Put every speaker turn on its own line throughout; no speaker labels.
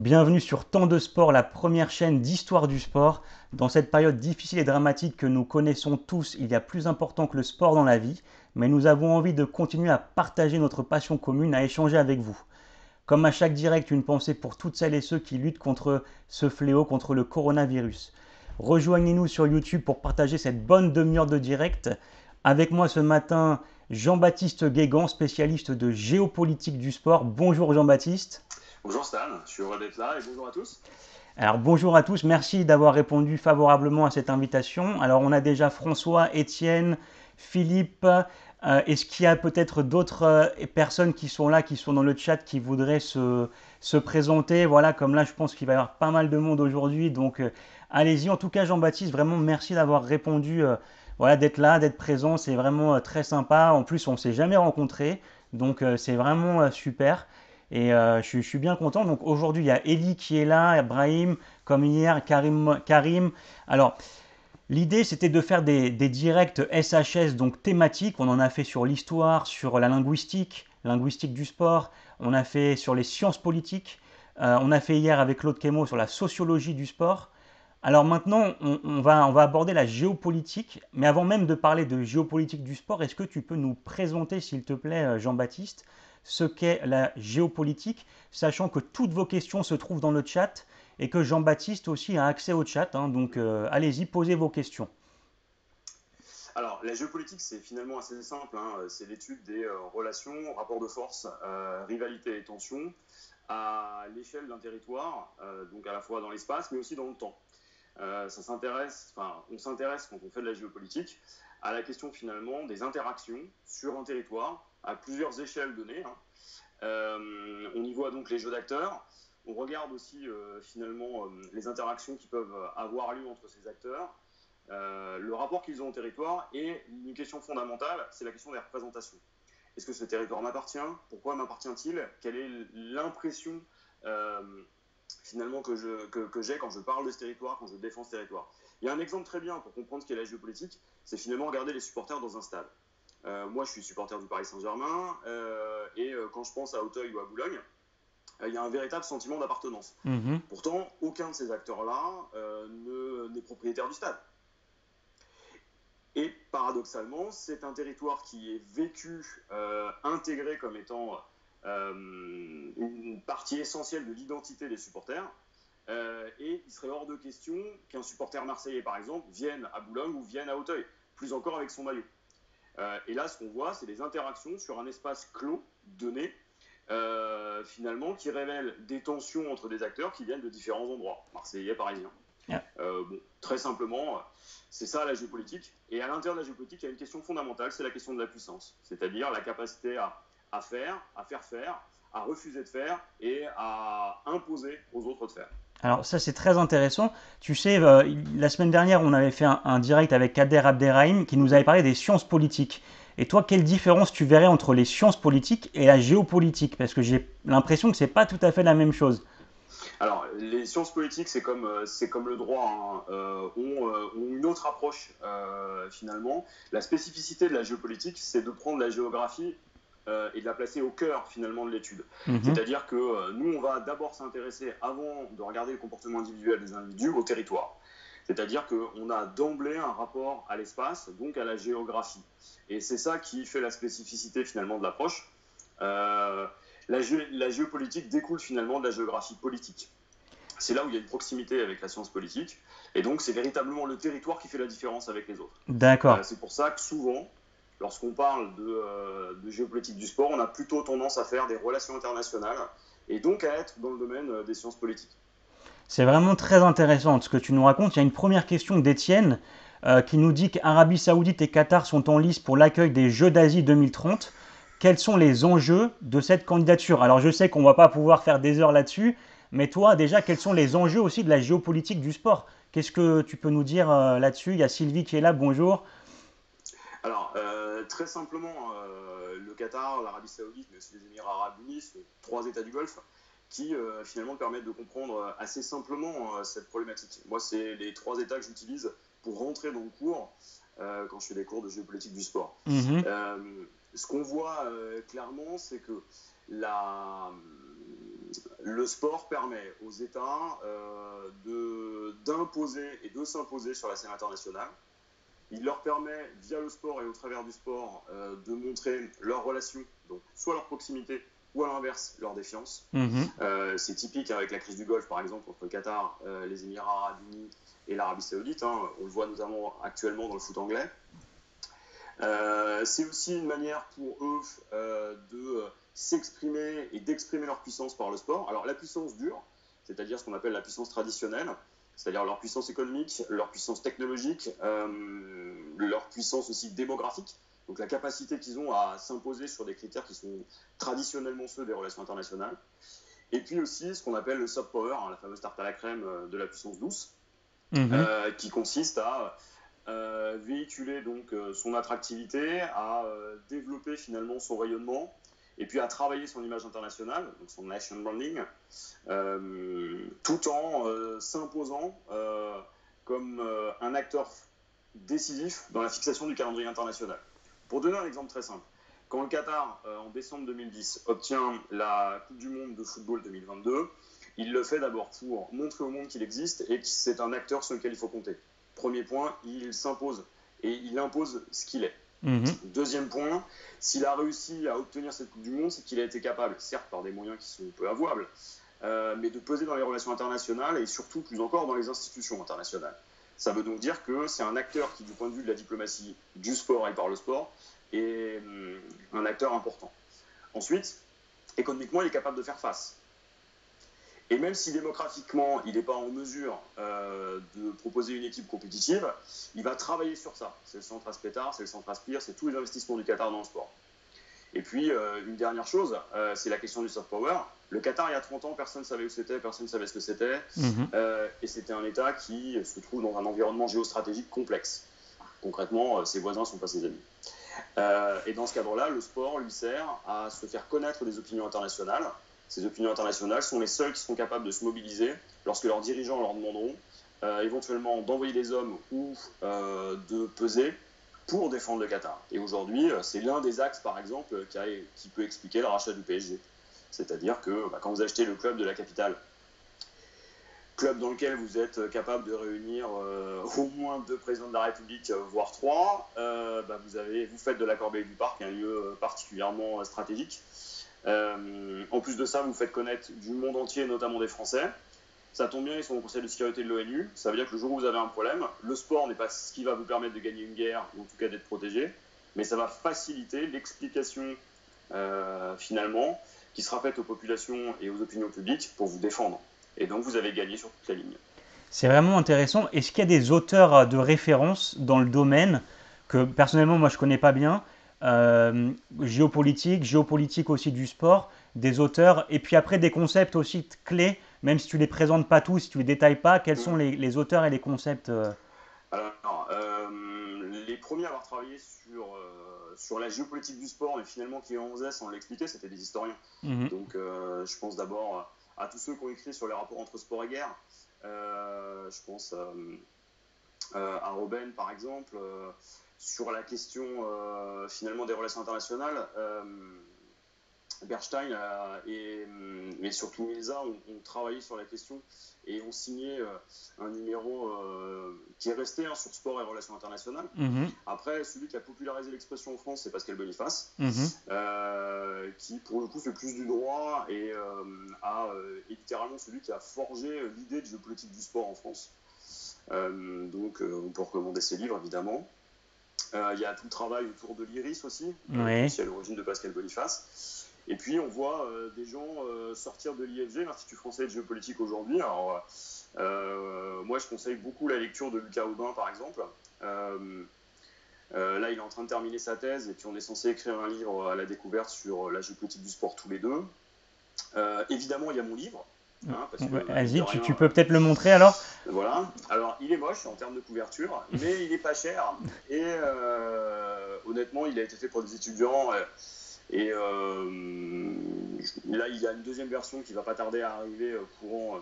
Bienvenue sur Temps de Sport, la première chaîne d'histoire du sport. Dans cette période difficile et dramatique que nous connaissons tous, il y a plus important que le sport dans la vie, mais nous avons envie de continuer à partager notre passion commune, à échanger avec vous. Comme à chaque direct, une pensée pour toutes celles et ceux qui luttent contre ce fléau, contre le coronavirus. Rejoignez-nous sur YouTube pour partager cette bonne demi-heure de direct. Avec moi ce matin, Jean-Baptiste Guégan, spécialiste de géopolitique du sport. Bonjour Jean-Baptiste.
Bonjour Stan, je suis heureux d'être là et bonjour à tous.
Alors bonjour à tous, merci d'avoir répondu favorablement à cette invitation. Alors on a déjà François, Étienne, Philippe. Est-ce qu'il y a peut-être d'autres personnes qui sont là, qui sont dans le chat, qui voudraient se présenter? Voilà, comme là je pense qu'il va y avoir pas mal de monde aujourd'hui, donc allez-y. En tout cas Jean-Baptiste, vraiment merci d'avoir répondu, voilà, d'être là, d'être présent, c'est vraiment très sympa. En plus on ne s'est jamais rencontrés, donc c'est vraiment super. Et je suis bien content. Donc aujourd'hui, il y a Eli qui est là, Brahim, comme hier, Karim. Alors, l'idée, c'était de faire des directs SHS, donc thématiques. On en a fait sur l'histoire, sur la linguistique du sport. On a fait sur les sciences politiques. On a fait hier avec Claude Quémot sur la sociologie du sport. Alors maintenant, on va aborder la géopolitique. Mais avant même de parler de géopolitique du sport, est-ce que tu peux nous présenter, s'il te plaît, Jean-Baptiste, ce qu'est la géopolitique, sachant que toutes vos questions se trouvent dans le chat et que Jean-Baptiste aussi a accès au chat. Donc allez-y, posez vos questions.
Alors, la géopolitique, c'est finalement assez simple, hein. C'est l'étude des relations, rapports de force, rivalités et tensions à l'échelle d'un territoire, donc à la fois dans l'espace, mais aussi dans le temps. On s'intéresse quand on fait de la géopolitique à la question finalement des interactions sur un territoire à plusieurs échelles données, hein. On y voit donc les jeux d'acteurs. On regarde aussi finalement les interactions qui peuvent avoir lieu entre ces acteurs, le rapport qu'ils ont au territoire et une question fondamentale, c'est la question des représentations. Est-ce que ce territoire m'appartient? Pourquoi m'appartient-il? Quelle est l'impression euh, finalement que j'ai quand je parle de ce territoire, quand je défends ce territoire? Il y a un exemple très bien pour comprendre ce qu'est la géopolitique, c'est finalement regarder les supporters dans un stade. Moi, je suis supporter du Paris Saint-Germain et quand je pense à Auteuil ou à Boulogne, il y a un véritable sentiment d'appartenance.
Mhm.
Pourtant, aucun de ces acteurs-là n'est propriétaire du stade. Et paradoxalement, c'est un territoire qui est vécu, intégré comme étant une partie essentielle de l'identité des supporters. Et il serait hors de question qu'un supporter marseillais, par exemple, vienne à Boulogne ou vienne à Auteuil, plus encore avec son maillot. Et là, ce qu'on voit, c'est des interactions sur un espace clos donné, finalement, qui révèlent des tensions entre des acteurs qui viennent de différents endroits, marseillais, parisiens.
Yeah.
Bon, très simplement, c'est ça la géopolitique. Et à l'intérieur de la géopolitique, il y a une question fondamentale, c'est la question de la puissance, c'est-à-dire la capacité à faire, à refuser de faire et à imposer aux autres de faire.
Alors ça c'est très intéressant. Tu sais, la semaine dernière on avait fait un direct avec Kader Abderrahim qui nous avait
Mhm.
parlé des sciences politiques. Et toi, quelle différence tu verrais entre les sciences politiques et la géopolitique? Parce que j'ai l'impression que c'est pas tout à fait la même chose.
Alors, les sciences politiques, c'est comme le droit, hein, ont une autre approche finalement. La spécificité de la géopolitique, c'est de prendre la géographie et de la placer au cœur finalement de l'étude.
Mhm.
C'est-à-dire que nous, on va d'abord s'intéresser, avant de regarder le comportement individuel des individus, au territoire. C'est-à-dire qu'on a d'emblée un rapport à l'espace, donc à la géographie. Et c'est ça qui fait la spécificité finalement de l'approche. Euh, la géopolitique découle finalement de la géographie politique. C'est là où il y a une proximité avec la science politique, et donc c'est véritablement le territoire qui fait la différence avec les autres.
D'accord.
C'est pour ça que souvent, lorsqu'on parle de géopolitique du sport, on a plutôt tendance à faire des relations internationales, et donc à être dans le domaine des sciences politiques.
C'est vraiment très intéressant ce que tu nous racontes. Il y a une première question d'Étienne qui nous dit qu'Arabie Saoudite et Qatar sont en lice pour l'accueil des Jeux d'Asie 2030. Quels sont les enjeux de cette candidature? Alors je sais qu'on ne va pas pouvoir faire des heures là-dessus, mais toi déjà, quels sont les enjeux aussi de la géopolitique du sport? Qu'est-ce que tu peux nous dire là-dessus? Il y a Sylvie qui est là, bonjour.
Alors, très simplement, le Qatar, l'Arabie Saoudite, mais aussi les Émirats Arabes Unis, sont trois États du Golfe qui finalement permettent de comprendre assez simplement cette problématique. Moi, c'est les trois États que j'utilise pour rentrer dans le cours quand je fais des cours de géopolitique du sport.
Mhm.
Ce qu'on voit clairement, c'est que la, le sport permet aux États d'imposer et de s'imposer sur la scène internationale. Il leur permet, via le sport et au travers du sport, de montrer leurs relations, donc soit leur proximité, ou à l'inverse, leur défiance. C'est typique avec la crise du Golfe, par exemple, entre le Qatar, les Émirats Arabes Unis et l'Arabie Saoudite. On le voit notamment actuellement dans le foot anglais. C'est aussi une manière pour eux de s'exprimer et d'exprimer leur puissance par le sport. Alors la puissance dure, c'est-à-dire ce qu'on appelle la puissance traditionnelle, c'est-à-dire leur puissance économique, leur puissance technologique, leur puissance aussi démographique, donc la capacité qu'ils ont à s'imposer sur des critères qui sont traditionnellement ceux des relations internationales. Et puis aussi ce qu'on appelle le soft power, la fameuse tarte à la crème de la puissance douce, qui consiste à véhiculer donc son attractivité, à développer finalement son rayonnement, et puis à travailler son image internationale, donc son nation branding, tout en s'imposant comme un acteur décisif dans la fixation du calendrier international. Pour donner un exemple très simple, quand le Qatar, en décembre 2010, obtient la Coupe du Monde de football 2022, il le fait d'abord pour montrer au monde qu'il existe et que c'est un acteur sur lequel il faut compter. Premier point, il s'impose et il impose ce qu'il est. Deuxième point, s'il a réussi à obtenir cette Coupe du Monde, c'est qu'il a été capable, certes par des moyens qui sont peu avouables, mais de peser dans les relations internationales et surtout, plus encore, dans les institutions internationales. Ça veut donc dire que c'est un acteur qui, du point de vue de la diplomatie du sport et par le sport, est un acteur important. Ensuite, économiquement, il est capable de faire face. Et même si démographiquement, il n'est pas en mesure de proposer une équipe compétitive, il va travailler sur ça. C'est le centre Aspetar, c'est le centre Aspire, c'est tous les investissements du Qatar dans le sport. Et puis, une dernière chose, c'est la question du soft power. Le Qatar, il y a 30 ans, personne ne savait où c'était, personne ne savait ce que c'était. Et c'était un État qui se trouve dans un environnement géostratégique complexe. Concrètement, ses voisins ne sont pas ses amis. Et dans ce cadre-là, le sport lui sert à se faire connaître des opinions internationales. Ces opinions internationales sont les seules qui seront capables de se mobiliser lorsque leurs dirigeants leur demanderont éventuellement d'envoyer des hommes ou de peser pour défendre le Qatar. Et aujourd'hui, c'est l'un des axes, par exemple, qui peut expliquer le rachat du PSG. C'est-à-dire que quand vous achetez le club de la capitale, club dans lequel vous êtes capable de réunir au moins 2 présidents de la République, voire 3, vous faites de la Corbeille du Parc un lieu particulièrement stratégique. En plus de ça, vous faites connaître du monde entier, notamment des Français. Ça tombe bien, ils sont au Conseil de sécurité de l'ONU. Ça veut dire que le jour où vous avez un problème, le sport n'est pas ce qui va vous permettre de gagner une guerre, ou en tout cas d'être protégé, mais ça va faciliter l'explication, finalement, qui sera faite aux populations et aux opinions publiques pour vous défendre. Et donc, vous avez gagné sur toute la ligne.
C'est vraiment intéressant. Est-ce qu'il y a des auteurs de référence dans le domaine que personnellement moi je connais pas bien, géopolitique aussi du sport, des auteurs et puis après des concepts aussi clés, même si tu les présentes pas tous, si tu les détailles pas, quels sont les auteurs et les concepts
Alors, les premiers à avoir travaillé sur la géopolitique du sport, mais finalement qui en faisaient sans l'expliquer, c'était des historiens. Donc, je pense d'abord à tous ceux qui ont écrit sur les rapports entre sport et guerre. Je pense à Robben, par exemple, sur la question finalement des relations internationales. Bernstein et surtout Milza ont travaillé sur la question et ont signé un numéro qui est resté sur sport et relations internationales. Après, celui qui a popularisé l'expression en France, c'est Pascal Boniface, qui pour le coup fait plus du droit et est littéralement celui qui a forgé l'idée de géopolitique du sport en France. Donc on peut recommander ses livres évidemment. Il y a tout le travail autour de l'IRIS aussi, qui est aussi à l'origine de Pascal Boniface. Et puis on voit des gens sortir de l'IFG, l'Institut français de géopolitique aujourd'hui. Alors moi je conseille beaucoup la lecture de Lucas Aubin par exemple. Là il est en train de terminer sa thèse et puis on est censé écrire un livre à la découverte sur la géopolitique du sport tous les deux. Évidemment il y a mon livre.
Vas-y, tu peux peut-être le montrer alors.
Voilà, alors il est moche en termes de couverture, mais il est pas cher et honnêtement il a été fait pour des étudiants et là il y a une deuxième version qui va pas tarder à arriver courant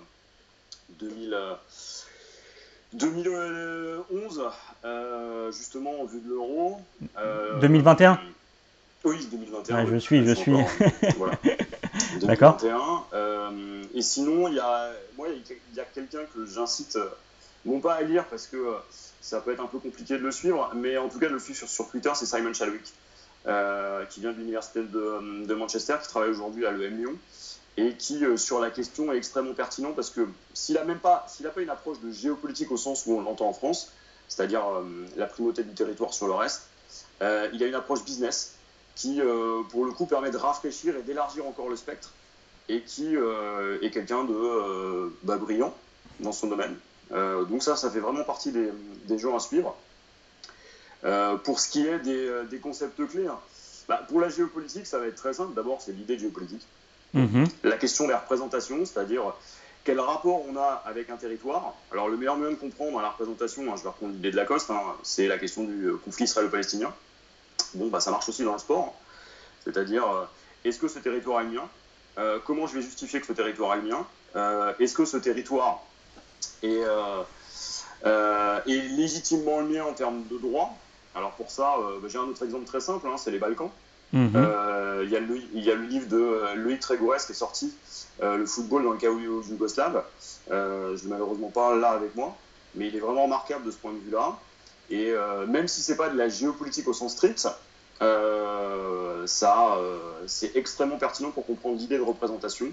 2011 justement en vue de l'euro.
2021
Oui, 2021.
je suis.
Voilà.
D'accord.
2021. Et sinon, moi, il y a quelqu'un que j'incite, non pas à lire parce que ça peut être un peu compliqué de le suivre, mais en tout cas de le suivre sur Twitter, c'est Simon Chadwick, qui vient de l'université de Manchester, qui travaille aujourd'hui à l'EM Lyon, et qui, sur la question, est extrêmement pertinent parce que s'il n'a pas une approche de géopolitique au sens où on l'entend en France, c'est-à-dire la primauté du territoire sur le reste, il a une approche business qui, pour le coup, permet de rafraîchir et d'élargir encore le spectre, et qui est quelqu'un de brillant dans son domaine. Donc ça fait vraiment partie des gens à suivre. Pour ce qui est des concepts clés, hein, pour la géopolitique, ça va être très simple. D'abord, c'est l'idée de géopolitique. La question des représentations, c'est-à-dire quel rapport on a avec un territoire. Alors le meilleur moyen de comprendre la représentation, je vais reprendre l'idée de Lacoste, c'est la question du conflit israélo-palestinien. Bon, ça marche aussi dans le sport. C'est-à-dire, est-ce que ce territoire est le mien ? Comment je vais justifier que ce territoire est le mien ? Est-ce que ce territoire est légitimement le mien en termes de droit ? Alors pour ça, j'ai un autre exemple très simple, c'est les Balkans. Il y a le livre de Loïc Trégourès qui est sorti, Le football dans le chaos yougoslave. Je ne l'ai malheureusement pas là avec moi, mais il est vraiment remarquable de ce point de vue-là. Et même si ce n'est pas de la géopolitique au sens strict, c'est extrêmement pertinent pour comprendre l'idée de représentation.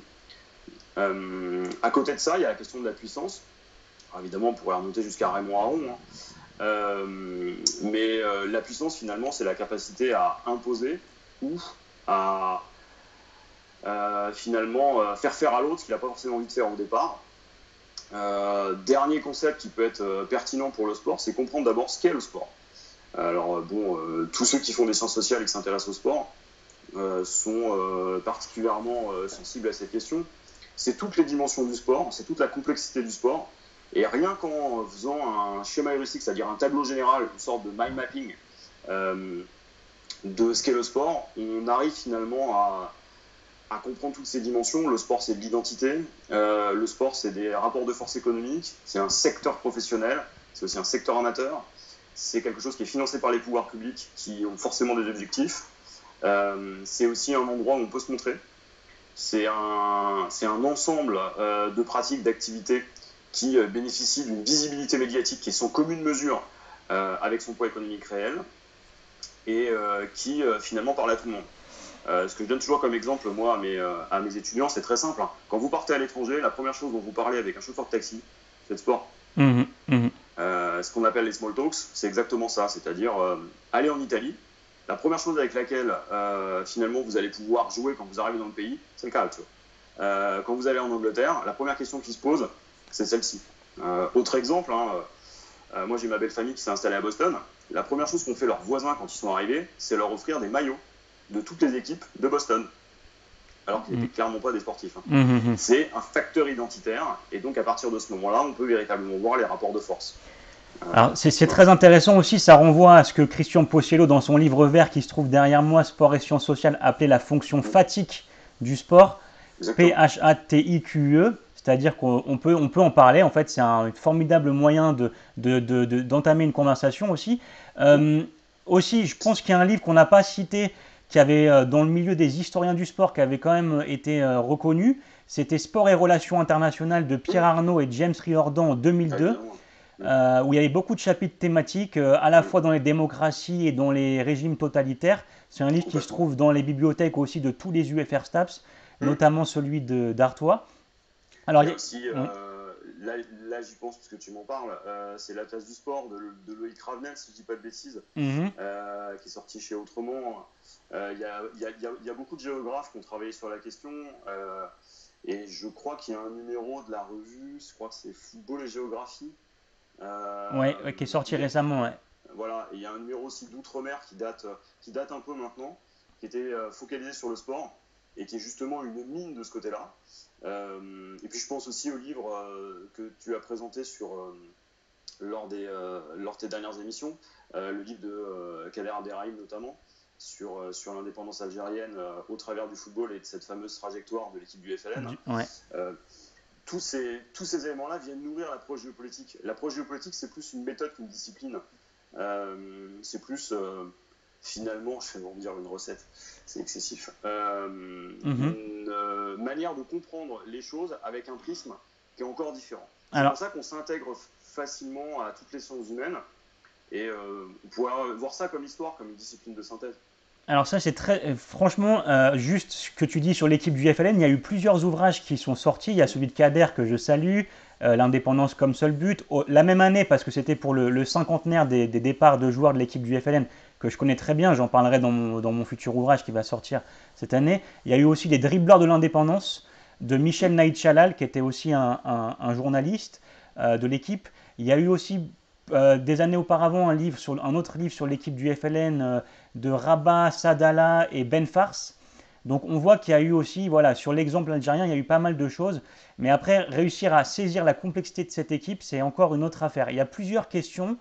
À côté de ça, il y a la question de la puissance. Alors, évidemment, on pourrait remonter jusqu'à Raymond Aron, mais la puissance, finalement, c'est la capacité à imposer ou à finalement faire faire à l'autre ce qu'il n'a pas forcément envie de faire au départ. Dernier concept qui peut être pertinent pour le sport, c'est comprendre d'abord ce qu'est le sport. Alors tous ceux qui font des sciences sociales et qui s'intéressent au sport sont particulièrement sensibles à cette question. C'est toutes les dimensions du sport, c'est toute la complexité du sport. Et rien qu'en faisant un schéma heuristique, c'est-à-dire un tableau général, une sorte de mind mapping de ce qu'est le sport, on arrive finalement à comprendre toutes ces dimensions. Le sport, c'est de l'identité. Le sport, c'est des rapports de force économiques. C'est un secteur professionnel. C'est aussi un secteur amateur. C'est quelque chose qui est financé par les pouvoirs publics qui ont forcément des objectifs. C'est aussi un endroit où on peut se montrer. C'est un ensemble de pratiques, d'activités qui bénéficient d'une visibilité médiatique qui est sans commune mesure avec son poids économique réel et qui finalement parle à tout le monde. Ce que je donne toujours comme exemple, moi, à mes étudiants, c'est très simple. Quand vous partez à l'étranger, la première chose dont vous parlez avec un chauffeur de taxi, c'est de sport. Ce qu'on appelle les small talks, c'est exactement ça. C'est-à-dire, aller en Italie, la première chose avec laquelle, finalement, vous allez pouvoir jouer quand vous arrivez dans le pays, c'est le calcio. Quand vous allez en Angleterre, la première question qui se pose, c'est celle-ci. Autre exemple, moi j'ai ma belle famille qui s'est installée à Boston. La première chose qu'ont fait leurs voisins quand ils sont arrivés, c'est leur offrir des maillots de toutes les équipes de Boston, alors qu'ils n'étaient clairement pas des sportifs. C'est un facteur identitaire, et donc à partir de ce moment-là, on peut véritablement voir les rapports de force.
Alors, c'est très intéressant aussi, ça renvoie à ce que Christian Pociello, dans son livre vert qui se trouve derrière moi, Sport et sciences sociales, appelait la fonction fatigue du sport, PHATIQE, c'est-à-dire qu'on peut en parler, en fait c'est un formidable moyen d'entamer une conversation aussi. Aussi, je pense qu'il y a un livre qu'on n'a pas cité, qui avait, dans le milieu des historiens du sport, qui avait quand même été reconnu, c'était Sport et relations internationales de Pierre Arnaud et James Riordan en 2002. Où il y avait beaucoup de chapitres thématiques, à la fois dans les démocraties et dans les régimes totalitaires. C'est un livre qui se trouve dans les bibliothèques aussi de tous les UFR STAPS, notamment celui d'Artois.
Alors, il y a aussi, là j'y pense parce que tu m'en parles, c'est l'Atlas du sport de Loïc Ravenel, si je ne dis pas de bêtises, qui est sorti chez Autrement. Il y a beaucoup de géographes qui ont travaillé sur la question. Et je crois qu'il y a un numéro de la revue, je crois que c'est Football et Géographie.
Qui est sorti récemment.
Voilà, et il y a un numéro aussi d'Outre-mer qui date un peu maintenant, qui était focalisé sur le sport et qui est justement une mine de ce côté-là. Et puis je pense aussi au livre que tu as présenté lors de tes dernières émissions, le livre de Kader Abderrahim notamment, sur l'indépendance algérienne au travers du football et de cette fameuse trajectoire de l'équipe du FLN. Tous ces éléments-là viennent nourrir l'approche géopolitique. L'approche géopolitique, c'est plus une méthode qu'une discipline. C'est plus finalement, je vais vous dire une recette, c'est excessif,
Mhm.
une manière de comprendre les choses avec un prisme qui est encore différent. C'est
Alors,
pour ça qu'on s'intègre facilement à toutes les sciences humaines et on pourrait voir ça comme histoire, comme une discipline de synthèse.
Alors ça, c'est très, franchement, juste ce que tu dis sur l'équipe du FLN, il y a eu plusieurs ouvrages qui sont sortis. Il y a celui de Kader que je salue, L'indépendance comme seul but. La même année, parce que c'était pour le cinquantenaire des départs de joueurs de l'équipe du FLN, que je connais très bien, j'en parlerai dans mon futur ouvrage qui va sortir cette année. Il y a eu aussi les dribbleurs de l'indépendance de Michel Naïd Chalal, qui était aussi un journaliste de l'équipe. Il y a eu aussi des années auparavant un autre livre sur l'équipe du FLN de Rabat, Sadala et Ben Fars. Donc on voit qu'il y a eu aussi, voilà, sur l'exemple algérien, il y a eu pas mal de choses. Mais après, réussir à saisir la complexité de cette équipe, c'est encore une autre affaire. Il y a plusieurs questions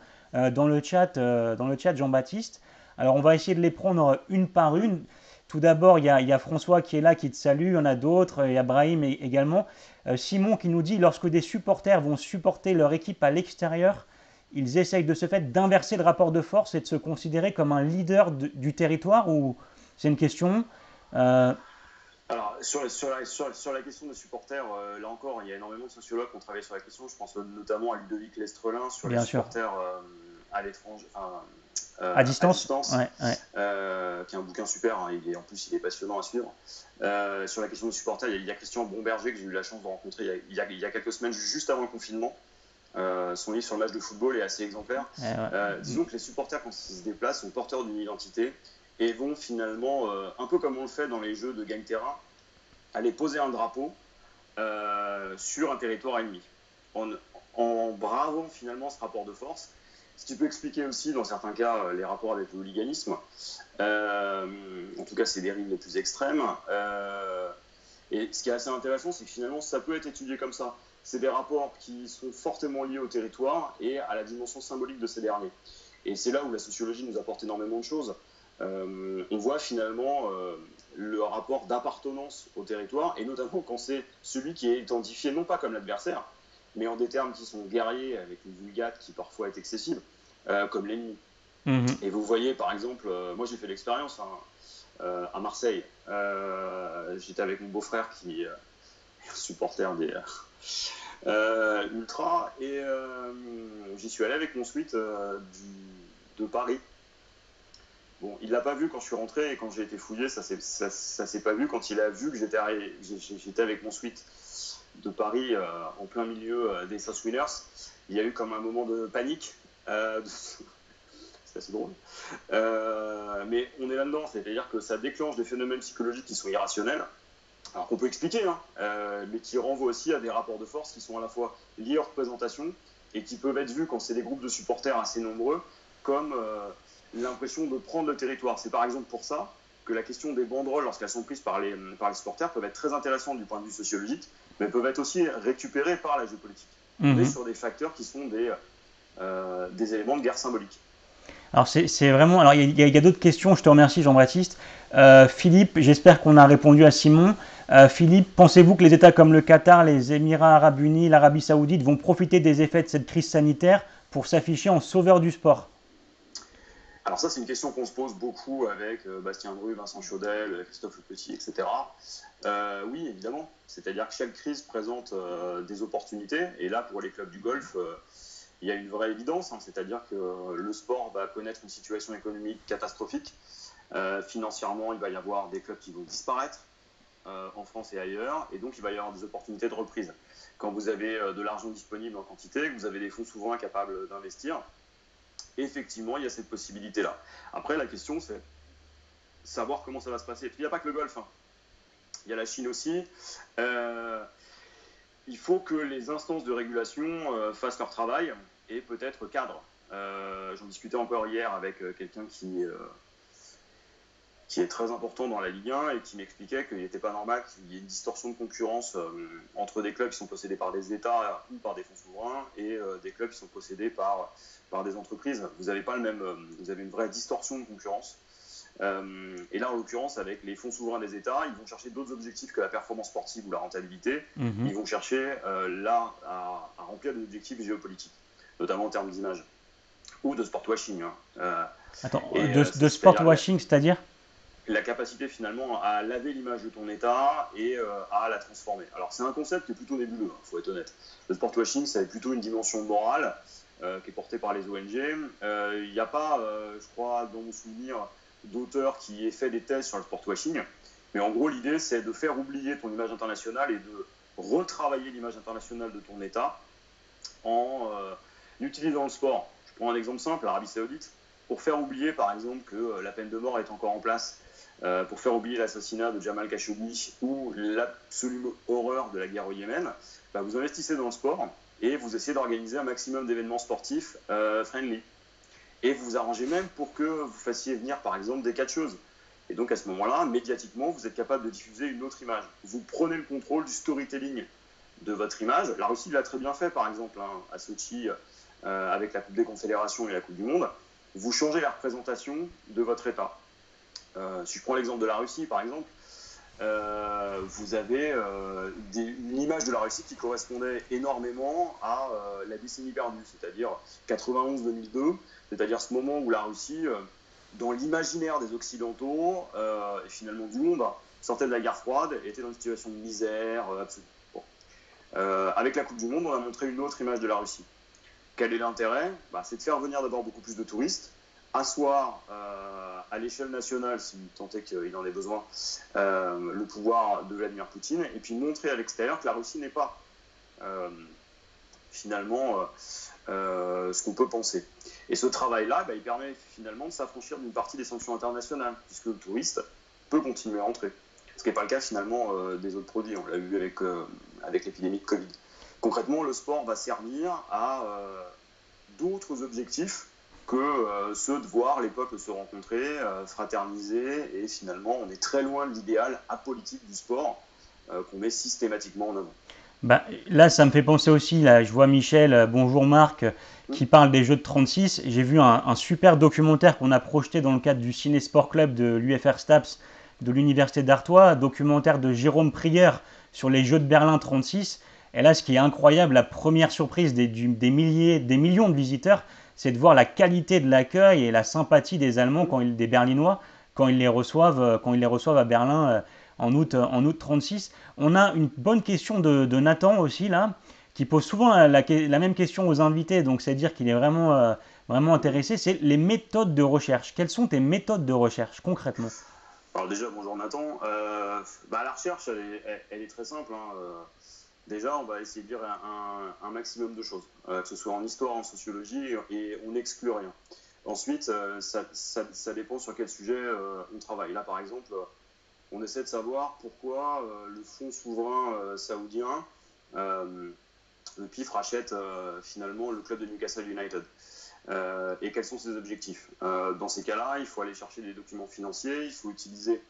dans le chat Jean-Baptiste. Alors on va essayer de les prendre une par une. Tout d'abord, il y a François qui est là, qui te salue. Il y en a d'autres. Il y a Brahim également. Simon qui nous dit, lorsque des supporters vont supporter leur équipe à l'extérieur, ils essayent de ce fait d'inverser le rapport de force et de se considérer comme un leader du territoire, ou c'est une question. Euh,
Alors, sur la question des supporters, là encore, il y a énormément de sociologues qui ont travaillé sur la question. Je pense notamment à Ludovic Lestrelin sur les
Bien sûr.
supporters à l'étranger, enfin,
À
à
distance.
distance,
Ouais, ouais.
qui est un bouquin super. Hein, en plus, il est passionnant à suivre. Sur la question des supporters, il y a Christian Bomberger que j'ai eu la chance de rencontrer il y a quelques semaines, juste avant le confinement. Son livre sur le match de football est assez exemplaire.
Ouais.
Disons que les supporters, quand ils se déplacent, sont porteurs d'une identité et vont finalement, un peu comme on le fait dans les jeux de gagne-terrain, aller poser un drapeau sur un territoire ennemi, en, en bravant finalement ce rapport de force, ce qui peut expliquer aussi dans certains cas les rapports avec le hooliganisme, en tout cas ses dérives les plus extrêmes. Et ce qui est assez intéressant, c'est que finalement ça peut être étudié comme ça. C'est des rapports qui sont fortement liés au territoire et à la dimension symbolique de ces derniers. Et c'est là où la sociologie nous apporte énormément de choses. On voit finalement le rapport d'appartenance au territoire, et notamment quand c'est celui qui est identifié non pas comme l'adversaire, mais en des termes qui sont guerriers, avec une vulgate qui parfois est excessive, comme l'ennemi.
Mhm.
Et vous voyez par exemple, moi j'ai fait l'expérience à Marseille, j'étais avec mon beau-frère qui est un supporter des Ultra, et j'y suis allé avec mon suite de Paris. Bon, il l'a pas vu quand je suis rentré, et quand j'ai été fouillé, ça s'est pas vu. Quand il a vu que j'étais avec mon suite de Paris en plein milieu des South Winners, il y a eu comme un moment de panique. C'est assez drôle. Mais on est là-dedans, c'est-à-dire que ça déclenche des phénomènes psychologiques qui sont irrationnels, alors qu'on peut expliquer, hein, mais qui renvoient aussi à des rapports de force qui sont à la fois liés aux représentations et qui peuvent être vus quand c'est des groupes de supporters assez nombreux comme l'impression de prendre le territoire. C'est par exemple pour ça que la question des banderoles, lorsqu'elles sont prises par les supporters, peuvent être très intéressantes du point de vue sociologique, mais peuvent être aussi récupérées par la géopolitique. On est
Mhm.
sur des facteurs qui sont des éléments de guerre symbolique.
Alors c'est vraiment. Alors il y a d'autres questions. Je te remercie Jean-Baptiste. Philippe, j'espère qu'on a répondu à Simon. Philippe, pensez-vous que les États comme le Qatar, les Émirats Arabes Unis, l'Arabie Saoudite vont profiter des effets de cette crise sanitaire pour s'afficher en sauveurs du sport?
Alors ça, c'est une question qu'on se pose beaucoup avec Bastien Bru, Vincent Chaudel, Christophe Le Petit, etc. Oui, évidemment. C'est-à-dire que chaque crise présente des opportunités. Et là, pour les clubs du golf, il y a une vraie évidence. Hein, c'est-à-dire que le sport va connaître une situation économique catastrophique. Financièrement, il va y avoir des clubs qui vont disparaître en France et ailleurs. Et donc, il va y avoir des opportunités de reprise. Quand vous avez de l'argent disponible en quantité, que vous avez des fonds souverains capables d'investir, effectivement, il y a cette possibilité-là. Après, la question, c'est savoir comment ça va se passer. Et puis, il n'y a pas que le golf. Hein. Il y a la Chine aussi. Euh, il faut que les instances de régulation fassent leur travail et peut-être cadrent. J'en discutais encore hier avec quelqu'un qui est très important dans la Ligue 1 et qui m'expliquait qu'il n'était pas normal qu'il y ait une distorsion de concurrence entre des clubs qui sont possédés par des États ou par des fonds souverains et des clubs qui sont possédés par des entreprises. Vous avez pas le même, vous avez une vraie distorsion de concurrence. Et là, en l'occurrence, avec les fonds souverains des États, ils vont chercher d'autres objectifs que la performance sportive ou la rentabilité.
Mhm.
Ils vont chercher là à remplir des objectifs géopolitiques, notamment en termes d'image ou de sport washing. Hein.
Attends,
Et
de sport
c'est-à-dire
washing, c'est-à-dire?
la capacité finalement à laver l'image de ton état et à la transformer. Alors c'est un concept qui est plutôt nébuleux, il faut être honnête. Le sport washing, ça a plutôt une dimension morale qui est portée par les ONG. Il n'y a pas, je crois, dans mon souvenir, d'auteur qui ait fait des thèses sur le sport washing. Mais en gros, l'idée, c'est de faire oublier ton image internationale et de retravailler l'image internationale de ton État en utilisant le sport. Je prends un exemple simple, l'Arabie Saoudite, pour faire oublier par exemple que la peine de mort est encore en place, pour faire oublier l'assassinat de Jamal Khashoggi ou l'absolue horreur de la guerre au Yémen, bah, vous investissez dans le sport et vous essayez d'organiser un maximum d'événements sportifs friendly. Et vous vous arrangez même pour que vous fassiez venir par exemple des catcheuses. Et donc à ce moment-là, médiatiquement, vous êtes capable de diffuser une autre image. Vous prenez le contrôle du storytelling de votre image. La Russie l'a très bien fait, par exemple, hein, à Sochi, avec la Coupe des Confédérations et la Coupe du Monde. Vous changez la représentation de votre État. Si je prends l'exemple de la Russie, par exemple, vous avez une image de la Russie qui correspondait énormément à la décennie perdue, c'est-à-dire 91-2002, c'est-à-dire ce moment où la Russie, dans l'imaginaire des Occidentaux et finalement du monde, sortait de la guerre froide, était dans une situation de misère absolue. Bon. Avec la Coupe du Monde, on a montré une autre image de la Russie. Quel est l'intérêt? C'est de faire venir d'abord beaucoup plus de touristes, asseoir à l'échelle nationale, si tant est qu'il en ait besoin, le pouvoir de Vladimir Poutine, et puis montrer à l'extérieur que la Russie n'est pas finalement ce qu'on peut penser. Et ce travail-là, il permet finalement de s'affranchir d'une partie des sanctions internationales, puisque le touriste peut continuer à entrer. Ce qui n'est pas le cas finalement des autres produits. On l'a vu avec l'épidémie de Covid. Concrètement, le sport va servir à d'autres objectifs que ceux de voir les peuples se rencontrer, fraterniser, et finalement, on est très loin de l'idéal apolitique du sport qu'on met systématiquement en avant.
Bah, là, ça me fait penser aussi, là, je vois Michel, bonjour Marc, qui parle des jeux de 36. J'ai vu un super documentaire qu'on a projeté dans le cadre du Ciné Sport Club de l'UFR STAPS de l'Université d'Artois, documentaire de Jérôme Prieur sur les Jeux de Berlin 36. Et là, ce qui est incroyable, la première surprise des milliers, des millions de visiteurs, c'est de voir la qualité de l'accueil et la sympathie des Allemands, des Berlinois, quand ils les reçoivent à Berlin en août 36. On a une bonne question de Nathan aussi là, qui pose souvent la même question aux invités, donc c'est à dire qu'il est vraiment intéressé, c'est les méthodes de recherche. Quelles sont tes méthodes de recherche concrètement?
Alors déjà, bonjour Nathan. La recherche, elle est très simple, hein. Déjà, on va essayer de lire un maximum de choses, que ce soit en histoire, en sociologie, et on n'exclut rien. Ensuite, ça dépend sur quel sujet on travaille. Là, par exemple, on essaie de savoir pourquoi le fonds souverain saoudien, le PIF, rachète finalement le club de Newcastle United. Et quels sont ses objectifs. Dans ces cas-là, il faut aller chercher des documents financiers, il faut utiliser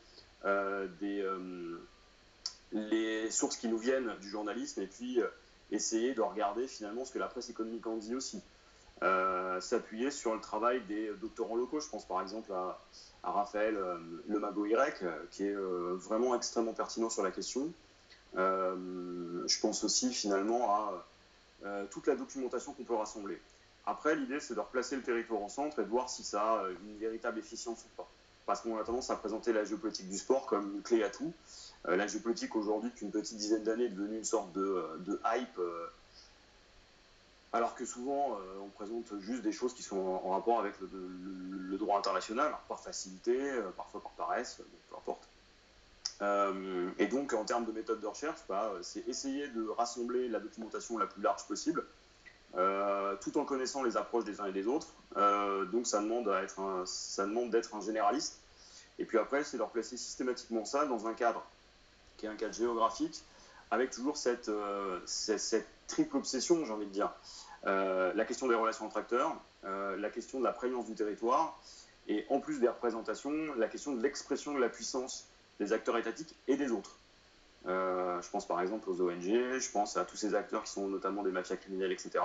les sources qui nous viennent du journalisme et puis essayer de regarder finalement ce que la presse économique en dit aussi. S'appuyer sur le travail des doctorants locaux. Je pense par exemple à Raphaël Lemago-Irec, qui est vraiment extrêmement pertinent sur la question. Je pense aussi finalement à toute la documentation qu'on peut rassembler. Après, l'idée, c'est de replacer le territoire au centre et de voir si ça a une véritable efficience ou pas. Parce qu'on a tendance à présenter la géopolitique du sport comme une clé à tout. La géopolitique, aujourd'hui, depuis une petite dizaine d'années, est devenue une sorte de hype, alors que souvent, on présente juste des choses qui sont en rapport avec le droit international, par facilité, parfois par paresse, peu importe. Et donc, en termes de méthode de recherche, c'est essayer de rassembler la documentation la plus large possible, tout en connaissant les approches des uns et des autres. Donc ça demande d'être un généraliste. Et puis après, c'est de replacer systématiquement ça dans un cadre, qui est un cadre géographique, avec toujours cette triple obsession, j'ai envie de dire. La question des relations entre acteurs, la question de la prégnance du territoire, et en plus des représentations, la question de l'expression de la puissance des acteurs étatiques et des autres. Je pense par exemple aux ONG, je pense à tous ces acteurs qui sont notamment des mafias criminelles, etc.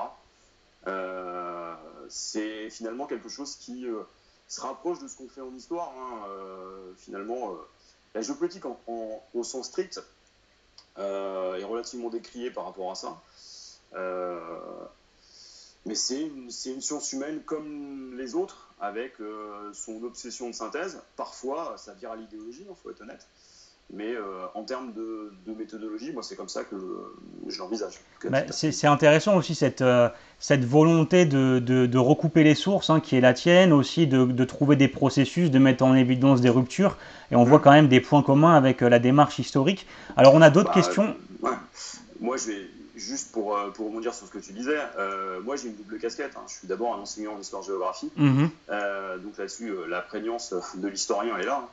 C'est finalement quelque chose qui se rapproche de ce qu'on fait en histoire. Hein. Finalement, la géopolitique au sens strict est relativement décriée par rapport à ça. Mais c'est une science humaine comme les autres, avec son obsession de synthèse. Parfois, ça vire à l'idéologie, il faut être honnête. Mais en termes de méthodologie, moi, c'est comme ça que je l'envisage.
C'est intéressant aussi cette volonté de recouper les sources, hein, qui est la tienne, aussi de trouver des processus, de mettre en évidence des ruptures. Et on voit quand même des points communs avec la démarche historique. Alors on a d'autres questions.
Ouais. Moi, je vais juste pour rebondir sur ce que tu disais. Moi, j'ai une double casquette. Hein. Je suis d'abord un enseignant en histoire-géographie. Donc là-dessus, la prégnance de l'historien, elle est là.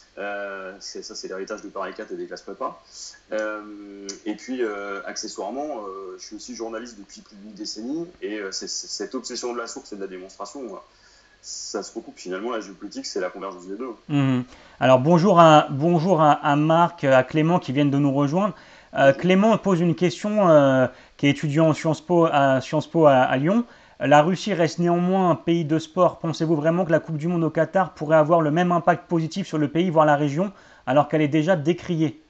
C'est l'héritage de Paris 4 et des classes prépa. Et puis, accessoirement, je suis aussi journaliste depuis plus d'une décennie. Et cette obsession de la source et de la démonstration, ça se recoupe finalement. La géopolitique, c'est la convergence des deux.
Alors bonjour à Marc, à Clément qui viennent de nous rejoindre. Clément pose une question, qui est étudiant en Sciences Po à Lyon. La Russie reste néanmoins un pays de sport. Pensez-vous vraiment que la Coupe du Monde au Qatar pourrait avoir le même impact positif sur le pays, voire la région, alors qu'elle est déjà décriée?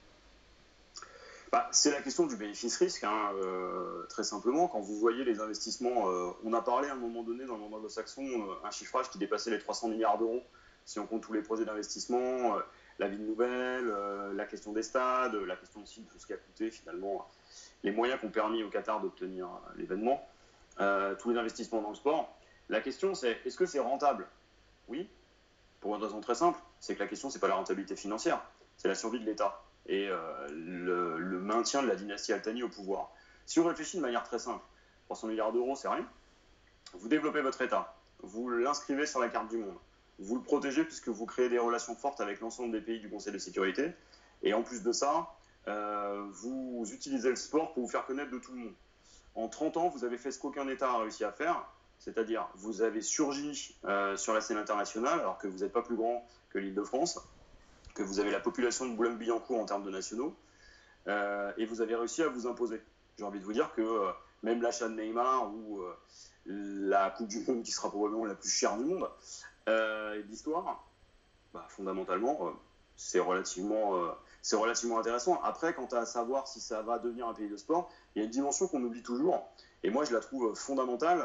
C'est la question du bénéfice-risque, hein, très simplement. Quand vous voyez les investissements, on a parlé à un moment donné dans le monde anglo-saxon, un chiffrage qui dépassait les 300 milliards d'euros, si on compte tous les projets d'investissement, la ville nouvelle, la question des stades, la question aussi de tout ce qui a coûté finalement, les moyens qui ont permis au Qatar d'obtenir l'événement, tous les investissements dans le sport. La question c'est, est-ce que c'est rentable? Oui, pour une raison très simple, c'est que la question c'est pas la rentabilité financière, c'est la survie de l'État et le maintien de la dynastie Al Thani au pouvoir. Si on réfléchit de manière très simple, 300 milliards d'euros, c'est rien. Vous développez votre État, vous l'inscrivez sur la carte du monde, vous le protégez puisque vous créez des relations fortes avec l'ensemble des pays du Conseil de sécurité, et en plus de ça, vous utilisez le sport pour vous faire connaître de tout le monde. En 30 ans, vous avez fait ce qu'aucun État a réussi à faire, c'est-à-dire vous avez surgi sur la scène internationale alors que vous n'êtes pas plus grand que l'Île-de-France, que vous avez la population de Boulogne-Billancourt en termes de nationaux, et vous avez réussi à vous imposer. J'ai envie de vous dire que même l'achat de Neymar ou la Coupe du Monde qui sera probablement la plus chère du monde et de l'histoire, fondamentalement, c'est relativement intéressant. Après, quant à savoir si ça va devenir un pays de sport, il y a une dimension qu'on oublie toujours, et moi je la trouve fondamentale,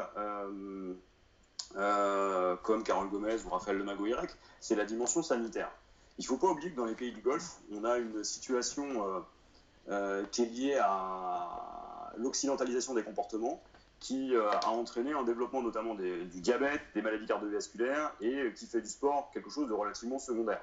comme Carole Gomez ou Raphaël Lemago-Irec, c'est la dimension sanitaire. Il ne faut pas oublier que dans les pays du Golfe, on a une situation qui est liée à l'occidentalisation des comportements, qui a entraîné un développement notamment du diabète, des maladies cardiovasculaires, et qui fait du sport quelque chose de relativement secondaire.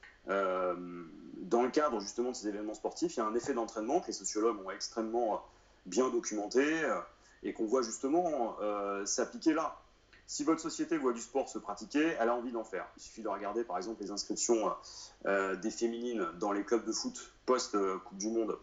Dans le cadre justement de ces événements sportifs, il y a un effet d'entraînement que les sociologues ont extrêmement bien documenté et qu'on voit justement s'appliquer là. Si votre société voit du sport se pratiquer, elle a envie d'en faire. Il suffit de regarder par exemple les inscriptions des féminines dans les clubs de foot post-Coupe du Monde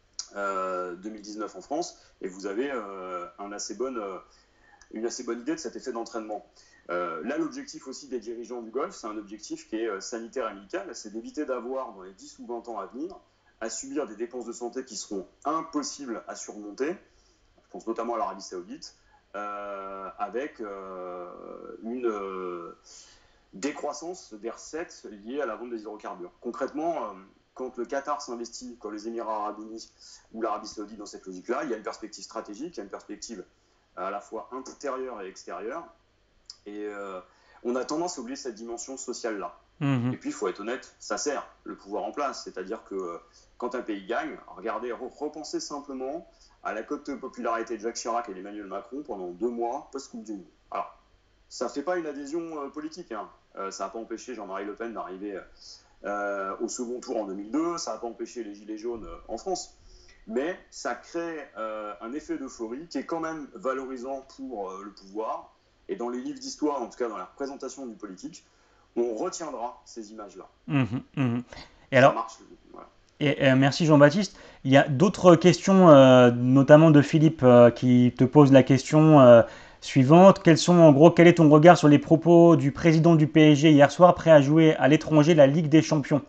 2019 en France, et vous avez une assez bonne idée de cet effet d'entraînement. Là, l'objectif aussi des dirigeants du Golfe, c'est un objectif qui est sanitaire et médical, c'est d'éviter d'avoir dans les 10 ou 20 ans à venir à subir des dépenses de santé qui seront impossibles à surmonter. Je pense notamment à l'Arabie Saoudite, avec une décroissance des recettes liées à la vente des hydrocarbures. Concrètement, quand le Qatar s'investit, quand les Émirats arabes unis ou l'Arabie Saoudite dans cette logique-là, il y a une perspective stratégique, il y a une perspective à la fois intérieure et extérieure, et on a tendance à oublier cette dimension sociale-là. Et puis, il faut être honnête, ça sert le pouvoir en place, c'est-à-dire que quand un pays gagne, regardez, repensez simplement à la cote de popularité de Jacques Chirac et d'Emmanuel Macron pendant 2 mois post-Coupe du Monde. Alors, ça ne fait pas une adhésion politique, hein. Ça n'a pas empêché Jean-Marie Le Pen d'arriver au second tour en 2002, ça n'a pas empêché les Gilets jaunes en France, mais ça crée un effet d'euphorie qui est quand même valorisant pour le pouvoir, et dans les livres d'histoire, en tout cas dans la représentation du politique, on retiendra ces images-là.
Et alors,
marche. Voilà.
Merci Jean-Baptiste. Il y a d'autres questions, notamment de Philippe, qui te pose la question suivante. Quel est ton regard sur les propos du président du PSG hier soir, prêt à jouer à l'étranger la Ligue des Champions?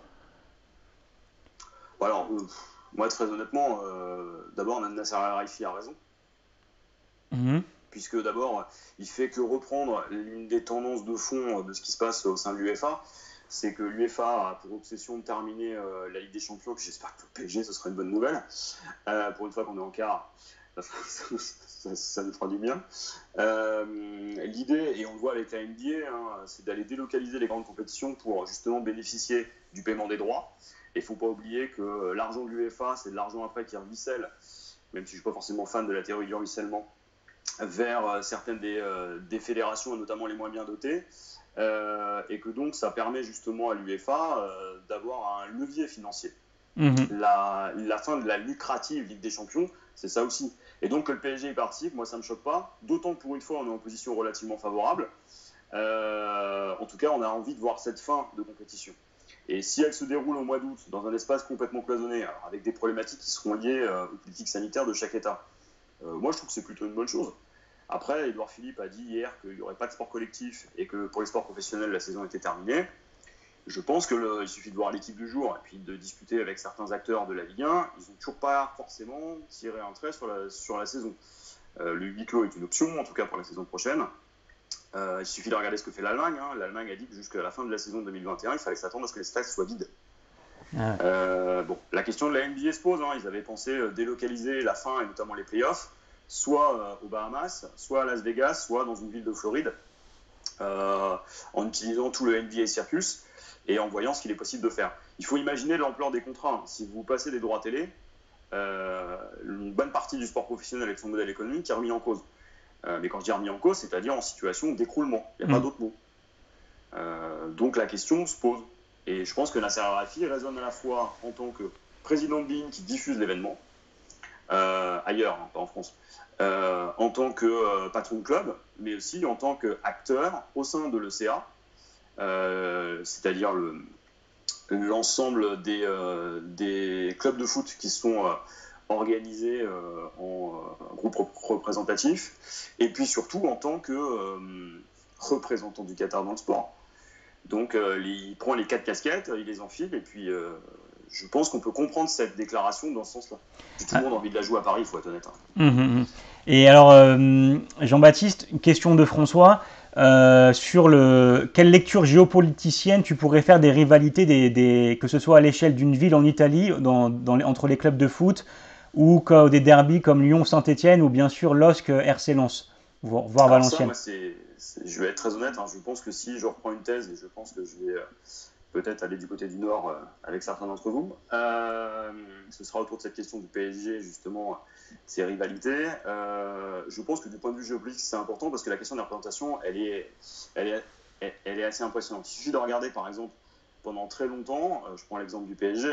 Alors, moi, très honnêtement, d'abord, Nasser Al-Khelaifi a raison. Puisque d'abord, il fait que reprendre l'une des tendances de fond de ce qui se passe au sein de l'UEFA, c'est que l'UEFA a pour obsession de terminer la Ligue des Champions, puis j'espère que le PSG, ce sera une bonne nouvelle, pour une fois qu'on est en quart, ça nous fera du bien. L'idée, et on le voit avec la NBA, c'est d'aller délocaliser les grandes compétitions pour justement bénéficier du paiement des droits. Et il ne faut pas oublier que l'argent de l'UEFA, c'est de l'argent après qui ruisselle, même si je ne suis pas forcément fan de la théorie du ruissellement, vers certaines des fédérations, et notamment les moins bien dotées, et que donc ça permet justement à l'UEFA d'avoir un levier financier. La fin de la lucrative Ligue des Champions, c'est ça aussi. Et donc que le PSG y participe, moi ça ne me choque pas, d'autant que pour une fois on est en position relativement favorable. En tout cas, on a envie de voir cette fin de compétition. Et si elle se déroule au mois d'août dans un espace complètement cloisonné, alors avec des problématiques qui seront liées aux politiques sanitaires de chaque État, moi je trouve que c'est plutôt une bonne chose. Après, Édouard Philippe a dit hier qu'il n'y aurait pas de sport collectif et que pour les sports professionnels, la saison était terminée. Je pense qu'il suffit de voir l'équipe du jour et puis de discuter avec certains acteurs de la Ligue 1. Ils n'ont toujours pas forcément tiré un trait sur la saison. Le huis clos est une option, en tout cas pour la saison prochaine. Il suffit de regarder ce que fait l'Allemagne. L'Allemagne a dit que jusqu'à la fin de la saison 2021, il fallait s'attendre à ce que les stades soient vides. La question de la NBA se pose. Ils avaient pensé délocaliser la fin et notamment les playoffs, soit aux Bahamas, soit à Las Vegas, soit dans une ville de Floride, en utilisant tout le NBA Circus et en voyant ce qu'il est possible de faire. Il faut imaginer l'ampleur des contrats. Si vous passez des droits télé, une bonne partie du sport professionnel avec son modèle économique est remis en cause. Mais quand je dis remis en cause, c'est-à-dire en situation d'écroulement. Il n'y a pas d'autre mot. Donc la question se pose. Et je pense que Nasser Al-Khelaifi résonne à la fois en tant que président de BeIN qui diffuse l'événement, ailleurs, pas en France, en tant que patron de club, mais aussi en tant qu'acteur au sein de l'ECA, c'est-à-dire l'ensemble des clubs de foot qui sont organisés en groupe représentatif, et puis surtout en tant que représentant du Qatar dans le sport. Donc il prend les 4 casquettes, il les enfile, et puis je pense qu'on peut comprendre cette déclaration dans ce sens-là. Tout le monde a envie de la jouer à Paris, il faut être honnête.
Et alors, Jean-Baptiste, une question de François. Sur quelle lecture géopoliticienne tu pourrais faire des rivalités, que ce soit à l'échelle d'une ville en Italie, entre les clubs de foot, ou des derbys comme Lyon-Saint-Etienne, ou bien sûr LOSC-RC Lens, voire Valenciennes.
Je vais être très honnête, je pense que si je reprends une thèse, et je pense que je vais peut-être aller du côté du Nord avec certains d'entre vous, ce sera autour de cette question du PSG, justement, ces rivalités. Je pense que du point de vue géopolitique, c'est important parce que la question de la représentation, elle est assez impressionnante. Il suffit de regarder, par exemple, pendant très longtemps, je prends l'exemple du PSG,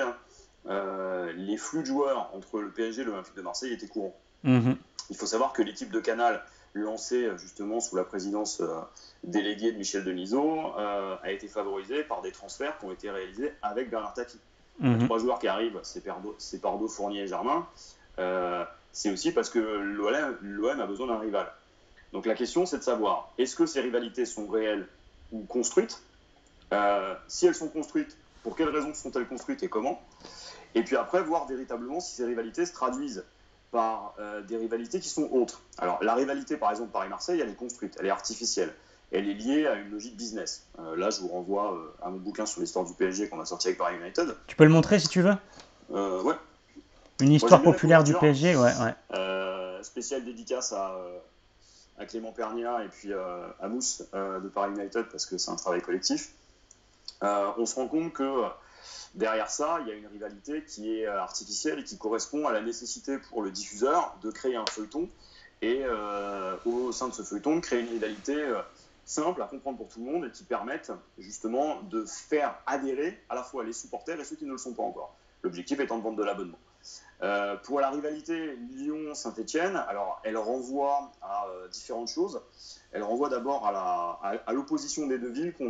les flux de joueurs entre le PSG et l'Olympique de Marseille étaient courants. Il faut savoir que l'équipe de Canal, lancée justement sous la présidence déléguée de Michel Denisot, a été favorisée par des transferts qui ont été réalisés avec Bernard Tapie. Les 3 joueurs qui arrivent, c'est Pardo, Fournier et Germain. C'est aussi parce que l'OM a besoin d'un rival. Donc la question, c'est de savoir, est-ce que ces rivalités sont réelles ou construites ? Si elles sont construites, pour quelles raisons sont-elles construites et comment ? Et puis après, voir véritablement si ces rivalités se traduisent par des rivalités qui sont autres. Alors la rivalité par exemple Paris-Marseille, elle est construite, elle est artificielle, elle est liée à une logique business. Là je vous renvoie à mon bouquin sur l'histoire du PSG qu'on a sorti avec Paris United.
Tu peux le montrer si tu veux ?
Ouais.
Une histoire populaire du PSG, ouais.
Spéciale dédicace à Clément Pernia et puis à Mousse de Paris United parce que c'est un travail collectif. On se rend compte que derrière ça, il y a une rivalité qui est artificielle et qui correspond à la nécessité pour le diffuseur de créer un feuilleton et au sein de ce feuilleton de créer une rivalité simple à comprendre pour tout le monde et qui permette justement de faire adhérer à la fois les supporters et ceux qui ne le sont pas encore. L'objectif étant de vendre de l'abonnement. Pour la rivalité Lyon-Saint-Etienne, alors elle renvoie à différentes choses. Elle renvoie d'abord à l'opposition des deux villes qui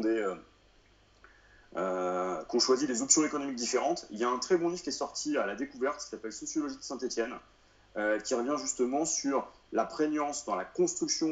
ont choisi des options économiques différentes. Il y a un très bon livre qui est sorti à la découverte qui s'appelle Sociologie de Saint-Etienne, qui revient justement sur la prégnance dans la construction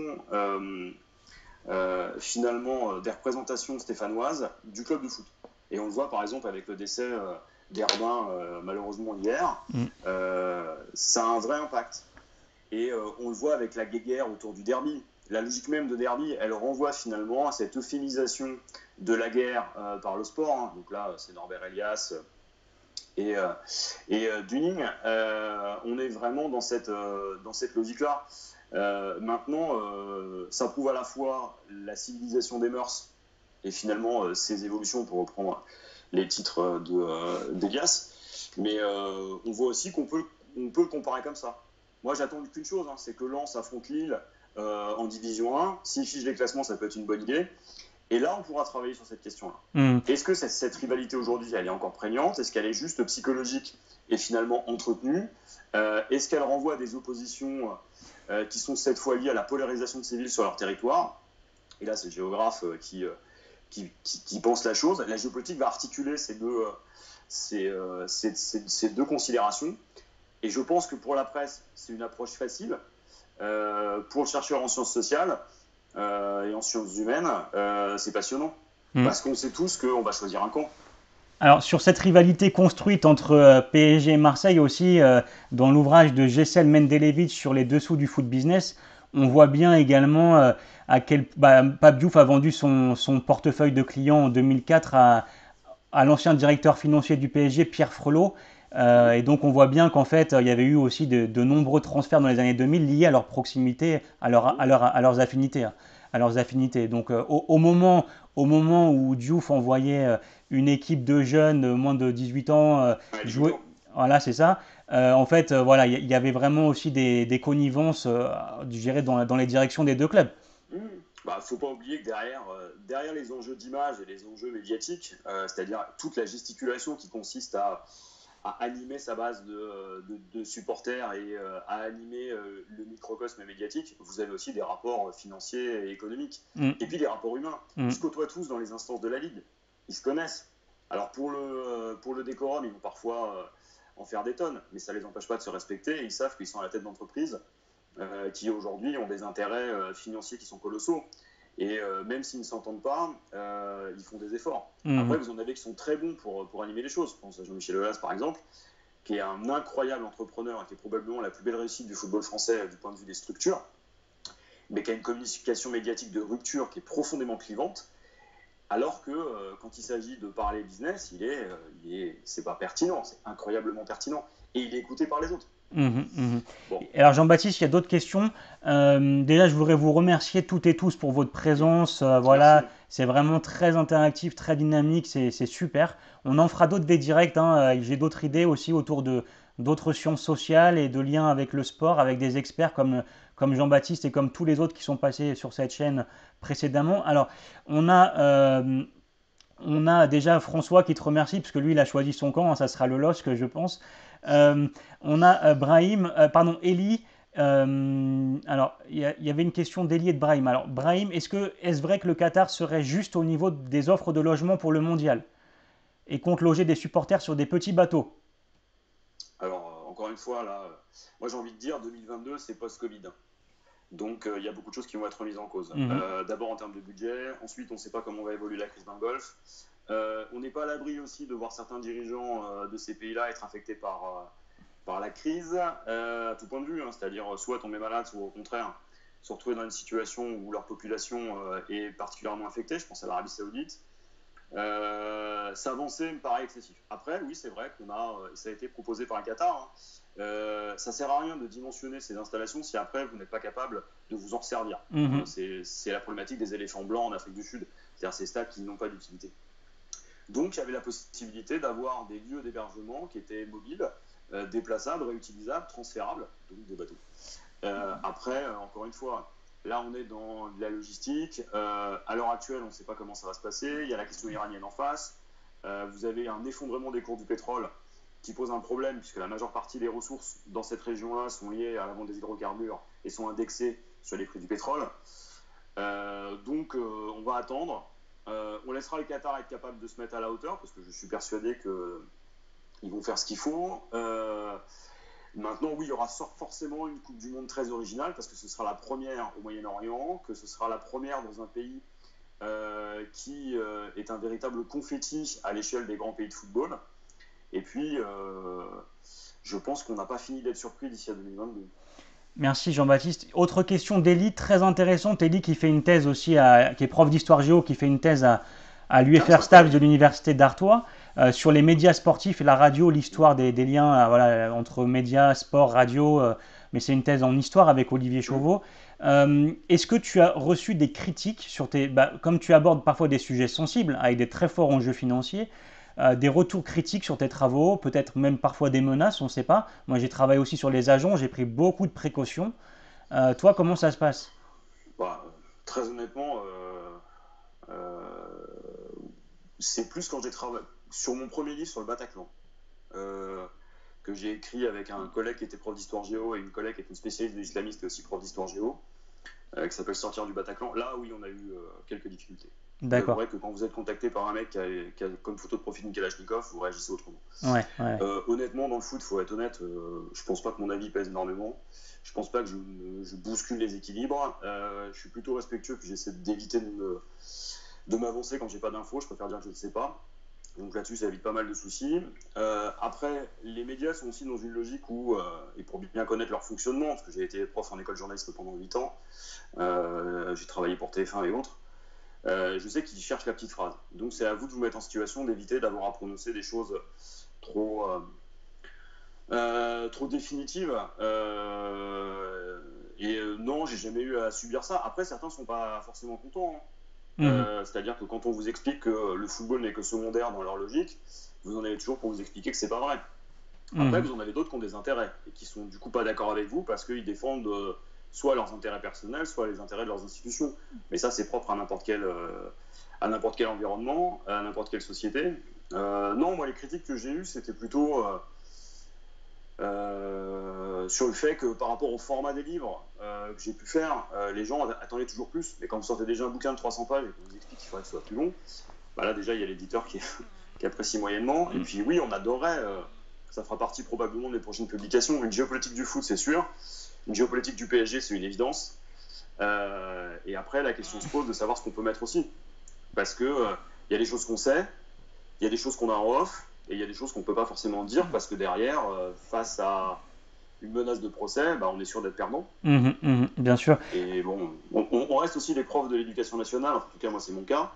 finalement des représentations stéphanoises du club de foot. Et on le voit par exemple avec le décès d'Herbin malheureusement hier, ça a un vrai impact. Et on le voit avec la guéguerre autour du derby. La logique même de derby, elle renvoie finalement à cette euphémisation de la guerre par le sport. Donc là, c'est Norbert Elias et Dunning, on est vraiment dans cette logique-là. Maintenant, ça prouve à la fois la civilisation des mœurs et finalement ces évolutions, pour reprendre les titres d'Elias, mais on voit aussi qu'on peut le comparer comme ça. Moi, j'attends qu'une chose, hein, c'est que Lens affronte Lille en Division 1. S'ils fichent les classements, ça peut être une bonne idée. Et là, on pourra travailler sur cette question-là. Est-ce que cette rivalité aujourd'hui, elle est encore prégnante? Est-ce qu'elle est juste psychologique et finalement entretenue? Est-ce qu'elle renvoie à des oppositions qui sont cette fois liées à la polarisation de ces villes sur leur territoire? Et là, c'est le géographe qui pense la chose. La géopolitique va articuler ces deux considérations. Et je pense que pour la presse, c'est une approche facile. Pour le chercheur en sciences sociales et en sciences humaines, c'est passionnant. Parce qu'on sait tous qu'on va choisir un camp.
Alors, sur cette rivalité construite entre PSG et Marseille aussi, dans l'ouvrage de Gessel Mendelevic sur les dessous du foot business, on voit bien également à quel Pape Diouf a vendu son portefeuille de clients en 2004 à l'ancien directeur financier du PSG, Pierre Frelot. Et donc on voit bien qu'en fait, il y avait eu aussi de nombreux transferts dans les années 2000 liés à leur proximité, à leurs affinités. Donc au moment où Diouf envoyait une équipe de jeunes moins de 18 ans jouer, voilà, c'est ça. En fait, voilà, il y avait vraiment aussi des connivences, je dirais, dans les directions des deux clubs.
Faut pas oublier que derrière les enjeux d'image et les enjeux médiatiques, c'est-à-dire toute la gesticulation qui consiste à animer sa base de supporters et à animer le microcosme médiatique, vous avez aussi des rapports financiers et économiques. Et puis des rapports humains. Ils se côtoient tous dans les instances de la Ligue. Ils se connaissent. Alors pour le décorum, ils vont parfois en faire des tonnes, mais ça ne les empêche pas de se respecter et ils savent qu'ils sont à la tête d'entreprises qui aujourd'hui ont des intérêts financiers qui sont colossaux. Et même s'ils ne s'entendent pas, ils font des efforts. Après, vous en avez qui sont très bons pour animer les choses. Je pense à Jean-Michel Aulas, par exemple, qui est un incroyable entrepreneur et qui est probablement la plus belle réussite du football français du point de vue des structures, mais qui a une communication médiatique de rupture qui est profondément clivante, alors que quand il s'agit de parler business, c'est pas pertinent, c'est incroyablement pertinent. Et il est écouté par les autres.
Bon. Alors Jean-Baptiste, il y a d'autres questions. Déjà, je voudrais vous remercier toutes et tous pour votre présence. Voilà, c'est vraiment très interactif, très dynamique, c'est super. On en fera d'autres des directs. J'ai d'autres idées aussi autour d'autres sciences sociales et de liens avec le sport, avec des experts comme Jean-Baptiste et comme tous les autres qui sont passés sur cette chaîne précédemment. Alors, on a déjà François qui te remercie, parce que lui, il a choisi son camp, ça sera le LOSC, je pense. On a Eli. Alors, il y avait une question d'Eli et de Brahim. Alors, Brahim, est-ce vrai que le Qatar serait juste au niveau des offres de logement pour le mondial et compte loger des supporters sur des petits bateaux?
Alors, encore une fois, là, moi j'ai envie de dire 2022, c'est post-Covid. Donc, il y a beaucoup de choses qui vont être remises en cause. D'abord en termes de budget, ensuite, on ne sait pas comment va évoluer la crise dans le Golfe. On n'est pas à l'abri aussi de voir certains dirigeants de ces pays-là être affectés par la crise, à tout point de vue. C'est-à-dire, soit tomber malade, soit au contraire, se retrouver dans une situation où leur population est particulièrement affectée. Je pense à l'Arabie Saoudite. S'avancer me paraît excessif. Après, oui, c'est vrai ça a été proposé par le Qatar. Ça sert à rien de dimensionner ces installations si après vous n'êtes pas capable de vous en servir. C'est la problématique des éléphants blancs en Afrique du Sud, c'est-à-dire ces stades qui n'ont pas d'utilité. Donc il y avait la possibilité d'avoir des lieux d'hébergement qui étaient mobiles, déplaçables, réutilisables, transférables, donc des bateaux. Après, encore une fois, là on est dans de la logistique. À l'heure actuelle, on ne sait pas comment ça va se passer. Il y a la question iranienne en face. Vous avez un effondrement des cours du pétrole qui pose un problème, puisque la majeure partie des ressources dans cette région-là sont liées à la vente des hydrocarbures et sont indexées sur les prix du pétrole. Donc on va attendre. On laissera le Qatar être capable de se mettre à la hauteur, parce que je suis persuadé qu'ils vont faire ce qu'il faut. Maintenant, oui, il y aura forcément une Coupe du Monde très originale, parce que ce sera la première au Moyen-Orient, que ce sera la première dans un pays qui est un véritable confetti à l'échelle des grands pays de football. Et puis, je pense qu'on n'a pas fini d'être surpris d'ici à 2022.
Merci Jean-Baptiste. Autre question d'Eli, très intéressante. Eli qui fait une thèse aussi, qui est prof d'histoire géo, qui fait une thèse à l'UFR Staps de l'université d'Artois. sur les médias sportifs et la radio, l'histoire des liens voilà, entre médias, sport, radio, mais c'est une thèse en histoire avec Olivier Chauveau. Est-ce que tu as reçu des critiques sur tes... comme tu abordes parfois des sujets sensibles, avec des très forts enjeux financiers, des retours critiques sur tes travaux, peut-être même parfois des menaces, on ne sait pas. Moi, j'ai travaillé aussi sur les agents, j'ai pris beaucoup de précautions. Toi, comment ça se passe?
Bah, très honnêtement, c'est plus quand j'ai travaillé sur mon premier livre sur le Bataclan, euh, que j'ai écrit avec un collègue qui était prof d'histoire géo et une collègue qui est une spécialiste de l'islamiste et aussi prof d'histoire géo, qui s'appelle Sortir du Bataclan. Là, oui, on a eu quelques difficultés. Je vous
D'accord.
avouerai que quand vous êtes contacté par un mec qui a comme photo de profil une Kalachnikov, vous réagissez autrement.
Ouais, ouais.
Honnêtement, dans le foot, faut être honnête, je pense pas que mon avis pèse énormément. Je pense pas que je bouscule les équilibres. Je suis plutôt respectueux, puis j'essaie d'éviter de m'avancer quand j'ai pas d'infos. Je préfère dire que je ne sais pas. Donc là-dessus, ça évite pas mal de soucis. Après, les médias sont aussi dans une logique où, et pour bien connaître leur fonctionnement, parce que j'ai été prof en école journaliste pendant 8 ans, j'ai travaillé pour TF1 et autres, je sais qu'ils cherchent la petite phrase. Donc c'est à vous de vous mettre en situation d'éviter d'avoir à prononcer des choses trop, trop définitives. Non, j'ai jamais eu à subir ça. Après, certains sont pas forcément contents, hein.
Mhm,
C'est-à-dire que quand on vous explique que le football n'est que secondaire dans leur logique, vous en avez toujours pour vous expliquer que c'est pas vrai. Après,
mhm.
vous en avez d'autres qui ont des intérêts et qui sont du coup pas d'accord avec vous parce qu'ils défendent soit leurs intérêts personnels, soit les intérêts de leurs institutions. Mais ça, c'est propre à n'importe quel environnement, à n'importe quelle société. Non, moi, les critiques que j'ai eues, c'était plutôt sur le fait que par rapport au format des livres que j'ai pu faire, les gens attendaient toujours plus. Mais quand vous sortez déjà un bouquin de 300 pages et qu'on vous explique qu'il faudrait que ce soit plus long, bah là déjà il y a l'éditeur qui apprécie moyennement. Et puis oui, on adorait, ça fera partie probablement des prochaines publications, une géopolitique du foot, c'est sûr. Une géopolitique du PSG, c'est une évidence. Et après, la question se pose de savoir ce qu'on peut mettre aussi. Parce que il y a des choses qu'on sait, il y a des choses qu'on a en off, et il y a des choses qu'on ne peut pas forcément dire parce que derrière, face à une menace de procès, bah, on est sûr d'être perdant.
Mhm, mhm, bien sûr.
Et bon, on reste aussi les profs de l'éducation nationale, en tout cas moi c'est mon cas.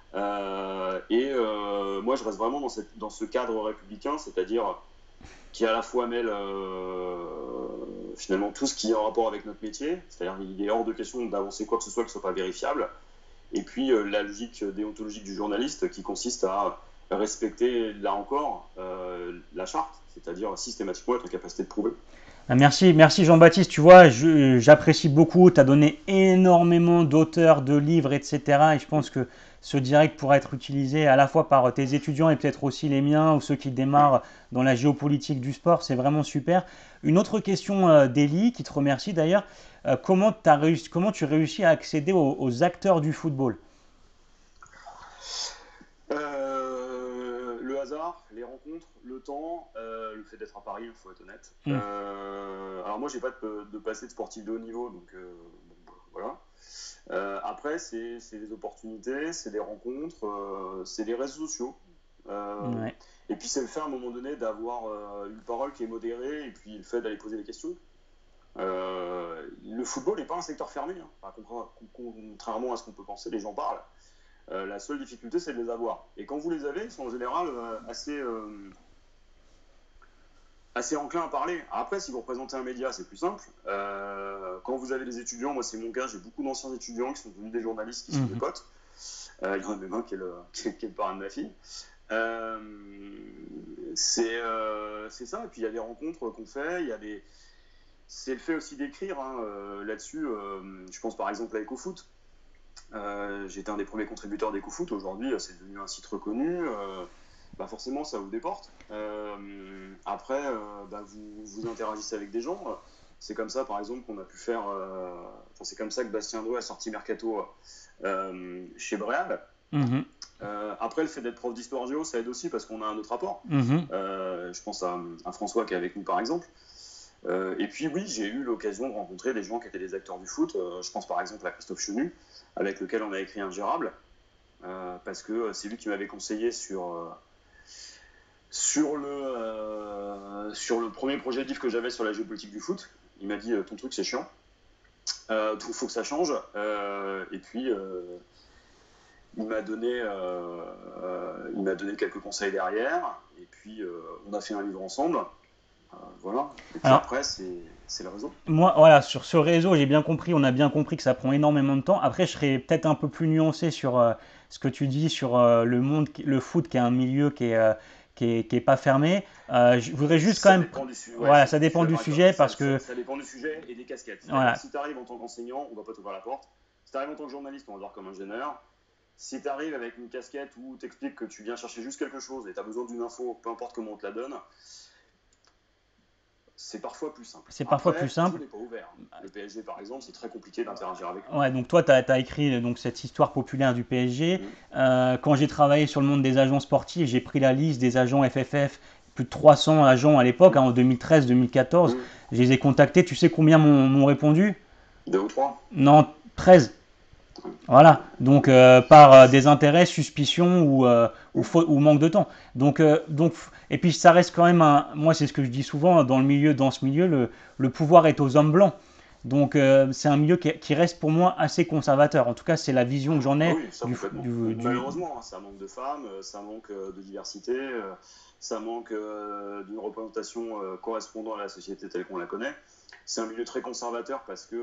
Moi je reste vraiment dans ce cadre républicain, c'est-à-dire qui à la fois mêle finalement tout ce qui est en rapport avec notre métier, c'est-à-dire qu'il est hors de question d'avancer quoi que ce soit qui ne soit pas vérifiable, et puis la logique déontologique du journaliste qui consiste à respecter, là encore, la charte, c'est-à-dire systématiquement être en capacité de prouver.
Merci, merci Jean-Baptiste. Tu vois, j'apprécie beaucoup. Tu as donné énormément d'auteurs, de livres, etc. Et je pense que ce direct pourra être utilisé à la fois par tes étudiants et peut-être aussi les miens ou ceux qui démarrent dans la géopolitique du sport. C'est vraiment super. Une autre question d'Elie, qui te remercie d'ailleurs. Comment tu réussis à accéder aux acteurs du football?
Le hasard, les rencontres, le temps, le fait d'être à Paris, il faut être honnête.
Hmm.
Alors moi, j'ai pas de passé de sportif de haut niveau, donc bon, voilà. Après, c'est des opportunités, c'est des rencontres, c'est des réseaux sociaux. Euh,
Ouais.
et puis c'est le fait à un moment donné d'avoir une parole qui est modérée et puis le fait d'aller poser des questions. Le football n'est pas un secteur fermé, hein. Enfin, contrairement à ce qu'on peut penser, les gens parlent. La seule difficulté, c'est de les avoir. Et quand vous les avez, ils sont en général assez enclins à parler. Après, si vous représentez un média, c'est plus simple. Quand vous avez des étudiants, moi c'est mon cas, j'ai beaucoup d'anciens étudiants qui sont devenus des journalistes, qui sont des
Mhm.
potes. Il y en a même un qui est le parrain de ma fille. Euh, c'est ça, et puis il y a des rencontres qu'on fait, c'est le fait aussi d'écrire, hein, là-dessus. Je pense par exemple à EcoFoot. J'étais un des premiers contributeurs d'EcoFoot. Aujourd'hui, c'est devenu un site reconnu. Bah forcément, ça ouvre des portes. Après, bah vous interagissez avec des gens. C'est comme ça, par exemple, qu'on a pu faire. C'est comme ça que Bastien Dreux a sorti Mercato chez Bréal.
Mhm.
Après, le fait d'être prof d'histoire géo, ça aide aussi parce qu'on a un autre rapport.
Mhm.
Je pense à François qui est avec nous, par exemple. Et puis oui, j'ai eu l'occasion de rencontrer des gens qui étaient des acteurs du foot. Je pense par exemple à Christophe Chenu, avec lequel on a écrit Ingérable, parce que c'est lui qui m'avait conseillé sur le premier projet de livre que j'avais sur la géopolitique du foot. Il m'a dit ton truc c'est chiant, il faut que ça change. Et puis il m'a donné quelques conseils derrière, et puis on a fait un livre ensemble. Voilà. Et puis
Alors,
après, c'est le réseau.
moi, voilà, sur ce réseau, j'ai bien compris, on a bien compris que ça prend énormément de temps. Après, je serais peut-être un peu plus nuancé sur ce que tu dis sur le monde, le foot, qui est un milieu qui est pas fermé. Je voudrais juste quand
Ça
même,
dépend du sujet. Ouais,
voilà, ça
je suis
dépend du
d'accord avec toi.
sujet parce que,
Ça dépend du sujet et des casquettes. C'est-à-dire que
voilà,
si tu arrives en tant qu'enseignant, on va pas t'ouvrir la porte. Si tu arrives en tant que journaliste, on va te voir comme ingénieur. Si tu arrives avec une casquette où tu expliques que tu viens chercher juste quelque chose et tu as besoin d'une info, peu importe comment on te la donne, c'est parfois plus simple.
c'est parfois plus
Après, tout
simple.
n'est pas ouvert. Le PSG, par exemple, c'est très compliqué d'interagir avec eux.
Ouais, donc toi, tu as écrit donc, cette histoire populaire du PSG.
Mm.
Quand j'ai travaillé sur le monde des agents sportifs, j'ai pris la liste des agents FFF, plus de 300 agents à l'époque, hein, en 2013-2014.
Mm.
Je les ai contactés. Tu sais combien m'ont répondu?
Deux ou trois.
Non, 13. Voilà, donc par des intérêts, suspicions ou manque de temps. Et puis ça reste quand même moi c'est ce que je dis souvent dans ce milieu, le pouvoir est aux hommes blancs. Donc c'est un milieu qui reste pour moi assez conservateur. En tout cas, c'est la vision que j'en
Ah
ai
oui, ça complètement. Malheureusement, hein, ça manque de femmes, ça manque de diversité, ça manque d'une représentation correspondant à la société telle qu'on la connaît. C'est un milieu très conservateur parce que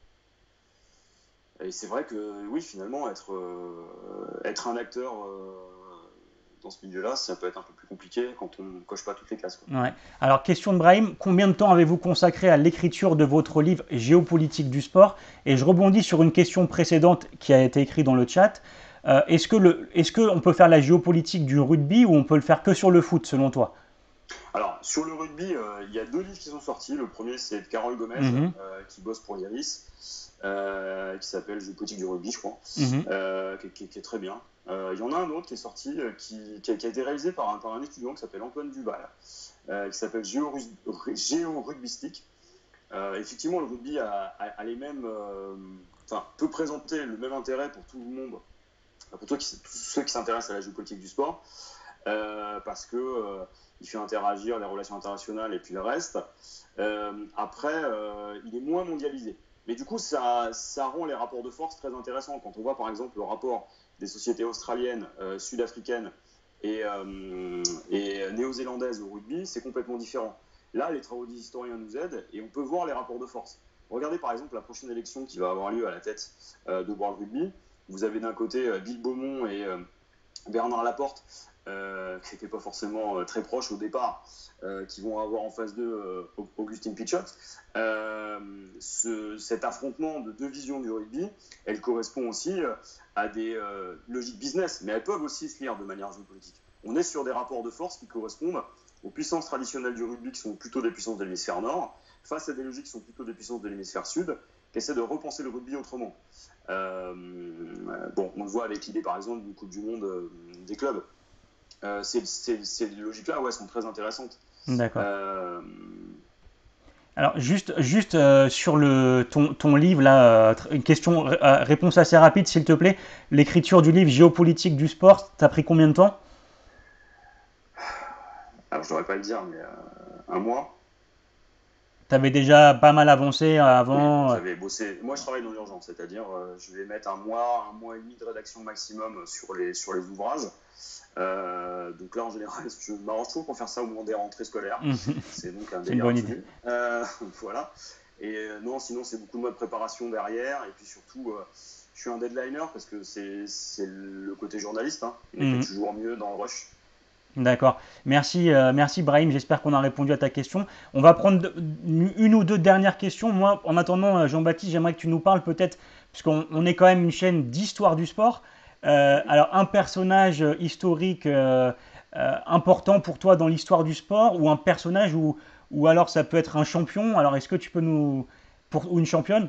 et c'est vrai que oui, finalement, être un acteur dans ce milieu-là, ça peut être un peu plus compliqué quand on ne coche pas toutes les cases, quoi.
Ouais. Alors, question de Brahim, combien de temps avez-vous consacré à l'écriture de votre livre Géopolitique du sport? Et je rebondis sur une question précédente qui a été écrite dans le chat. Est-ce qu'on peut faire la géopolitique du rugby ou on peut le faire que sur le foot, selon toi?
Alors, sur le rugby, il y a deux livres qui sont sortis. Le premier, c'est de Carole Gomez,
Mhm,
qui bosse pour l'Iris, qui s'appelle Géopolitique du rugby, je crois,
mhm.
qui est très bien. Il y en a un autre qui est sorti, qui a été réalisé par un étudiant qui s'appelle Antoine Duval, qui s'appelle Géo-Rugbystique. Effectivement, le rugby a les mêmes, peut présenter le même intérêt pour tout le monde, pour tous ceux qui s'intéressent à la géopolitique du sport, parce que il fait interagir les relations internationales et puis le reste. Après, il est moins mondialisé. Mais du coup, ça rend les rapports de force très intéressants. Quand on voit par exemple le rapport des sociétés australiennes, sud-africaines et néo-zélandaises au rugby, c'est complètement différent. Là, les travaux des historiens nous aident et on peut voir les rapports de force. Regardez par exemple la prochaine élection qui va avoir lieu à la tête de World Rugby. Vous avez d'un côté Bill Beaumont et Bernard Laporte, qui n'étaient pas forcément très proches au départ, qui vont avoir en face d'eux Augustin Pichot. Cet affrontement de deux visions du rugby, elle correspond aussi à des logiques business, mais elles peuvent aussi se lire de manière géopolitique. On est sur des rapports de force qui correspondent aux puissances traditionnelles du rugby, qui sont plutôt des puissances de l'hémisphère nord, face à des logiques qui sont plutôt des puissances de l'hémisphère sud, qui essaient de repenser le rugby autrement. Bon, on le voit avec l'idée par exemple d'une Coupe du Monde des clubs. Ces logiques-là, ouais, sont très intéressantes.
D'accord.
Euh,
Alors, juste sur ton livre, là, une question, réponse assez rapide, s'il te plaît. L'écriture du livre Géopolitique du sport, t'as pris combien de temps?
alors, je devrais pas le dire, mais un mois.
T'avais déjà pas mal avancé
Oui,
avant.
j'avais bossé. Moi, je travaille dans l'urgence, c'est-à-dire, je vais mettre un mois et demi de rédaction maximum sur les ouvrages. Donc là, en général, je m'arrange toujours pour faire ça au moment des rentrées scolaires. C'est donc un
C'est une
délire
bonne idée.
absolu. Voilà. Et non, sinon, c'est beaucoup de mois de préparation derrière. Et puis surtout, je suis un deadliner parce que c'est le côté journaliste, hein, mais qui est
Mhm.
toujours mieux dans le rush.
D'accord. Merci Brahim. J'espère qu'on a répondu à ta question. On va prendre une ou deux dernières questions. Moi, en attendant, Jean-Baptiste, j'aimerais que tu nous parles peut-être, puisqu'on est quand même une chaîne d'histoire du sport.
Mhm.
Alors, un personnage historique important pour toi dans l'histoire du sport, ou un personnage ou alors ça peut être un champion. Alors, est-ce que tu peux ou une championne?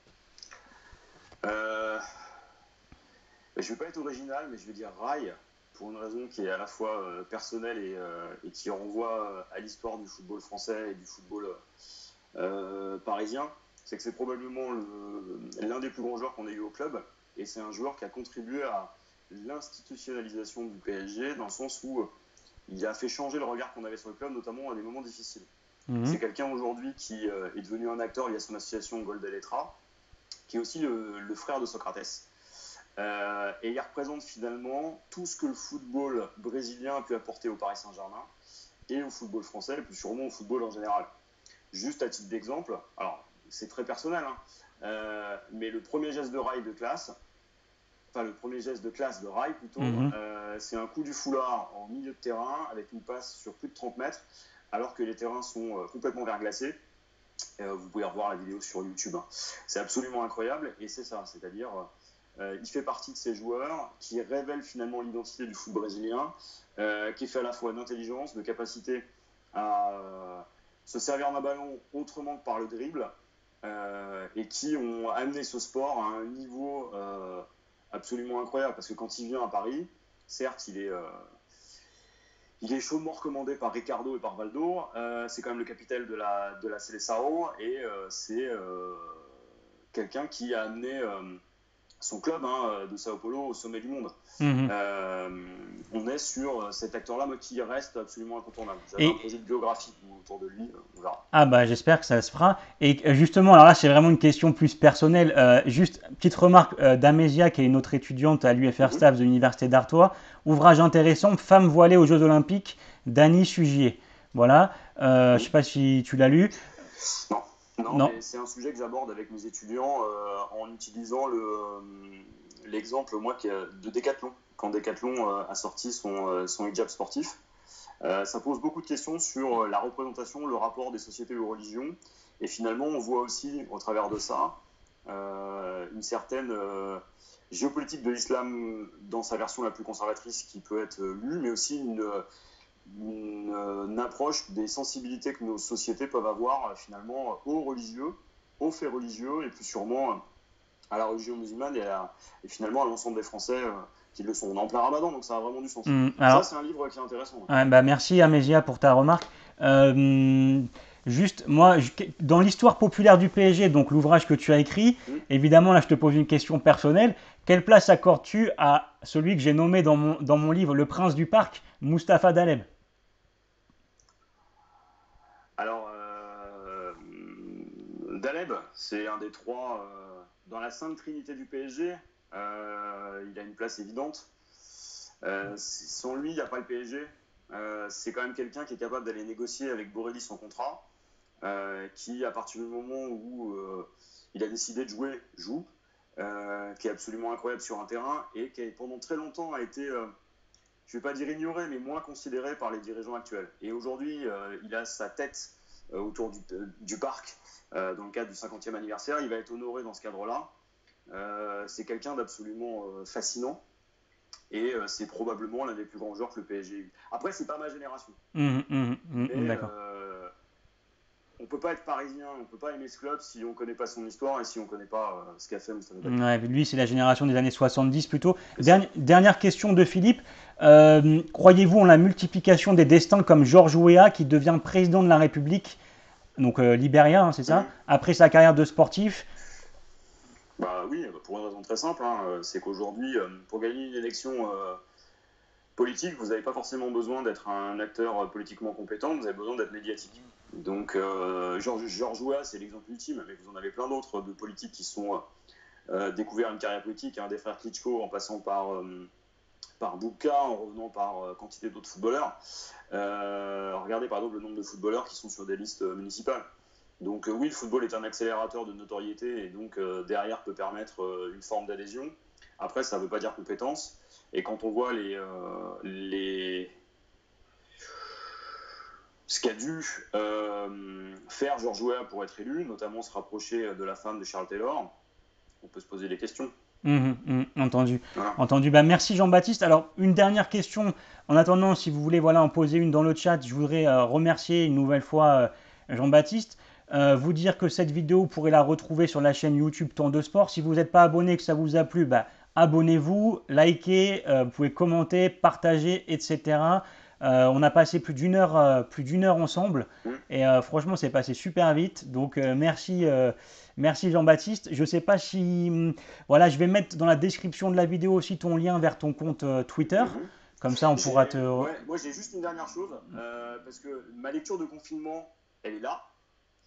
Euh, je ne vais pas être original, mais je vais dire rail, pour une raison qui est à la fois personnelle et qui renvoie à l'histoire du football français et du football parisien. C'est que c'est probablement l'un des plus grands joueurs qu'on ait eu au club, et c'est un joueur qui a contribué à l'institutionnalisation du PSG, dans le sens où il a fait changer le regard qu'on avait sur le club, notamment à des moments difficiles.
Mhm.
C'est quelqu'un aujourd'hui qui est devenu un acteur via son association Gold Electra, qui est aussi le frère de Socrates, Et il représente finalement tout ce que le football brésilien a pu apporter au Paris Saint-Germain et au football français, et plus sûrement au football en général. Juste à titre d'exemple, alors c'est très personnel, hein, mais le premier geste de rail de classe, enfin le premier geste de classe de rail plutôt, c'est un coup du foulard en milieu de terrain avec une passe sur plus de 30 mètres, alors que les terrains sont complètement verglacés. Vous pouvez revoir la vidéo sur YouTube. Hein. C'est absolument incroyable et c'est ça, c'est-à-dire il fait partie de ces joueurs qui révèlent finalement l'identité du foot brésilien, qui est fait à la fois d'intelligence, de capacité à se servir d'un ballon autrement que par le dribble, et qui ont amené ce sport à un niveau absolument incroyable. Parce que quand il vient à Paris, certes, il est chaudement recommandé par Ricardo et par Valdo. C'est quand même le capitaine de la Seleção et c'est quelqu'un qui a amené son club de Sao Paulo au sommet du monde. On est sur cet acteur-là qui reste absolument incontournable. J'avais un projet de biographie autour de lui, on verra.
Ah bah j'espère que ça se fera. Et justement, alors là c'est vraiment une question plus personnelle. Juste petite remarque d'Amésia, qui est une autre étudiante à l'UFR Staff de l'Université d'Artois. Ouvrage intéressant, Femmes voilées aux Jeux Olympiques, d'Annie Sugier. Voilà. Je sais pas si tu l'as lu.
Non. Mais c'est un sujet que j'aborde avec mes étudiants en utilisant l'exemple de Decathlon. Quand Decathlon a sorti son hijab sportif, ça pose beaucoup de questions sur la représentation, le rapport des sociétés aux religions. Et finalement, on voit aussi, au travers de ça, une certaine géopolitique de l'islam dans sa version la plus conservatrice qui peut être lue, mais aussi une approche des sensibilités que nos sociétés peuvent avoir finalement aux religieux, aux faits religieux, et plus sûrement à la religion musulmane et finalement à l'ensemble des Français qui le sont. On est en plein Ramadan, donc ça a vraiment du sens.
Alors,
ça, c'est un livre qui est intéressant.
Bah merci Amésia pour ta remarque. Juste, moi, dans l'histoire populaire du PSG, donc l'ouvrage que tu as écrit, évidemment, là, je te pose une question personnelle. Quelle place accordes-tu à celui que j'ai nommé dans mon livre, Le Prince du Parc, Mustapha Daleb?
Alors, Daleb, c'est un des trois dans la sainte trinité du PSG. Il a une place évidente. Sans lui, il n'y a pas le PSG. C'est quand même quelqu'un qui est capable d'aller négocier avec Borelli son contrat, qui, à partir du moment où il a décidé de jouer, joue, qui est absolument incroyable sur un terrain et qui, pendant très longtemps, a été, je ne vais pas dire ignoré, mais moins considéré par les dirigeants actuels. Et aujourd'hui, il a sa tête autour du parc, dans le cadre du 50e anniversaire. Il va être honoré dans ce cadre-là. C'est quelqu'un d'absolument fascinant. Et c'est probablement l'un des plus grands joueurs que le PSG a eu. Après, c'est pas ma génération. Mais on peut pas être parisien, on peut pas aimer ce club si on connaît pas son histoire et si on connaît pas ce qu'a fait Mustapha Daleb.
Ouais, lui, c'est la génération des années 70 plutôt. Dernière question de Philippe. Croyez-vous en la multiplication des destins comme Georges Weah, qui devient président de la République, donc libérien, c'est ça, après sa carrière de sportif?
Bah oui, pour une raison très simple, c'est qu'aujourd'hui, pour gagner une élection politique, vous n'avez pas forcément besoin d'être un acteur politiquement compétent, vous avez besoin d'être médiatique. Donc Georges Weah, c'est l'exemple ultime, mais vous en avez plein d'autres de politiques qui sont découverts une carrière politique, des frères Klitschko en passant par Boubka, en revenant par quantité d'autres footballeurs. Regardez par exemple le nombre de footballeurs qui sont sur des listes municipales. Donc oui, le football est un accélérateur de notoriété et donc derrière peut permettre une forme d'adhésion. Après, ça ne veut pas dire compétence. Et quand on voit ce qu'a dû faire Georges Weah pour être élu, notamment se rapprocher de la femme de Charles Taylor, on peut se poser des questions.
Entendu.
Voilà.
Entendu. Bah, merci Jean-Baptiste. Alors, une dernière question. En attendant, si vous voulez en poser une dans le chat, je voudrais remercier une nouvelle fois Jean-Baptiste. Vous dire que cette vidéo, vous pourrez la retrouver sur la chaîne YouTube Temps de Sport. Si vous n'êtes pas abonné, que ça vous a plu, abonnez-vous, likez, vous pouvez commenter, partager, etc. On a passé plus d'une heure ensemble et franchement, c'est passé super vite. Donc, merci Jean-Baptiste. Je ne sais pas si... voilà, je vais mettre dans la description de la vidéo aussi ton lien vers ton compte Twitter. Comme ça, on pourra te...
Ouais, moi, j'ai juste une dernière chose, parce que ma lecture de confinement, elle est là.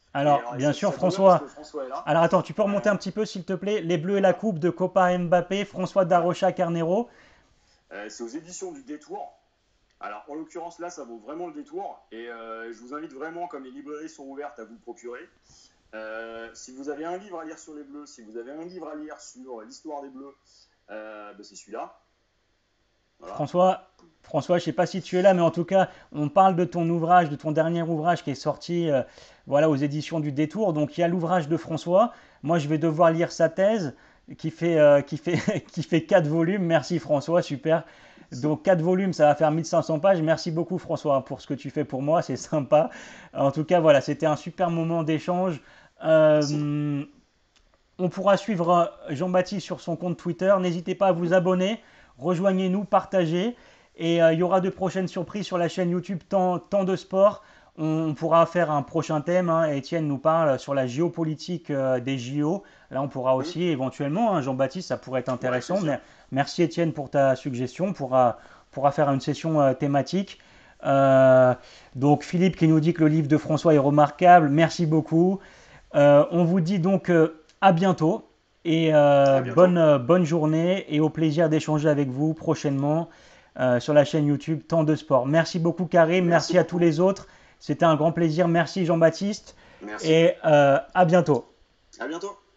Alors, bien sûr,
ça tombe bien parce que
François.
François est là.
Alors attends, tu peux remonter
Euh,
un petit peu s'il te plaît? Les Bleus et la
voilà.
Coupe de Copa Mbappé, François
Voilà.
Darocha Carnero.
C'est aux éditions du Détour. Alors, en l'occurrence, là, ça vaut vraiment le détour. Et je vous invite vraiment, comme les librairies sont ouvertes, à vous le procurer. Si vous avez un livre à lire sur les Bleus, si vous avez un livre à lire sur l'histoire des Bleus, c'est celui-là. Voilà.
François, François, je ne sais pas si tu es là, mais en tout cas, on parle de ton ouvrage, de ton dernier ouvrage qui est sorti voilà, aux éditions du Détour. Donc il y a l'ouvrage de François. Moi, je vais devoir lire sa thèse qui fait 4 volumes. Merci François, super. Donc 4 volumes, ça va faire 1500 pages. Merci beaucoup François pour ce que tu fais pour moi, c'est sympa. En tout cas, voilà, c'était un super moment d'échange.
Merci.
Euh, on pourra suivre Jean-Baptiste sur son compte Twitter. N'hésitez pas à vous abonner, rejoignez-nous, partagez. Et il y aura de prochaines surprises sur la chaîne YouTube Tant de Sport. On pourra faire un prochain thème. Hein. Étienne nous parle sur la géopolitique des JO. Là, on pourra
Mmh.
aussi éventuellement, hein, Jean-Baptiste, ça pourrait être
Ouais, avec
intéressant.
plaisir.
Mais merci Étienne pour ta suggestion. On pourra faire une session thématique. Euh, donc Philippe qui nous dit que le livre de François est remarquable. Merci beaucoup. On vous dit donc à bientôt et
À bientôt.
bonne journée et au plaisir d'échanger avec vous prochainement sur la chaîne YouTube Temps de Sport. Merci beaucoup Karim,
Merci
merci à tous
beaucoup.
les autres. C'était un grand plaisir. Merci Jean-Baptiste
Merci.
et à bientôt.
À bientôt.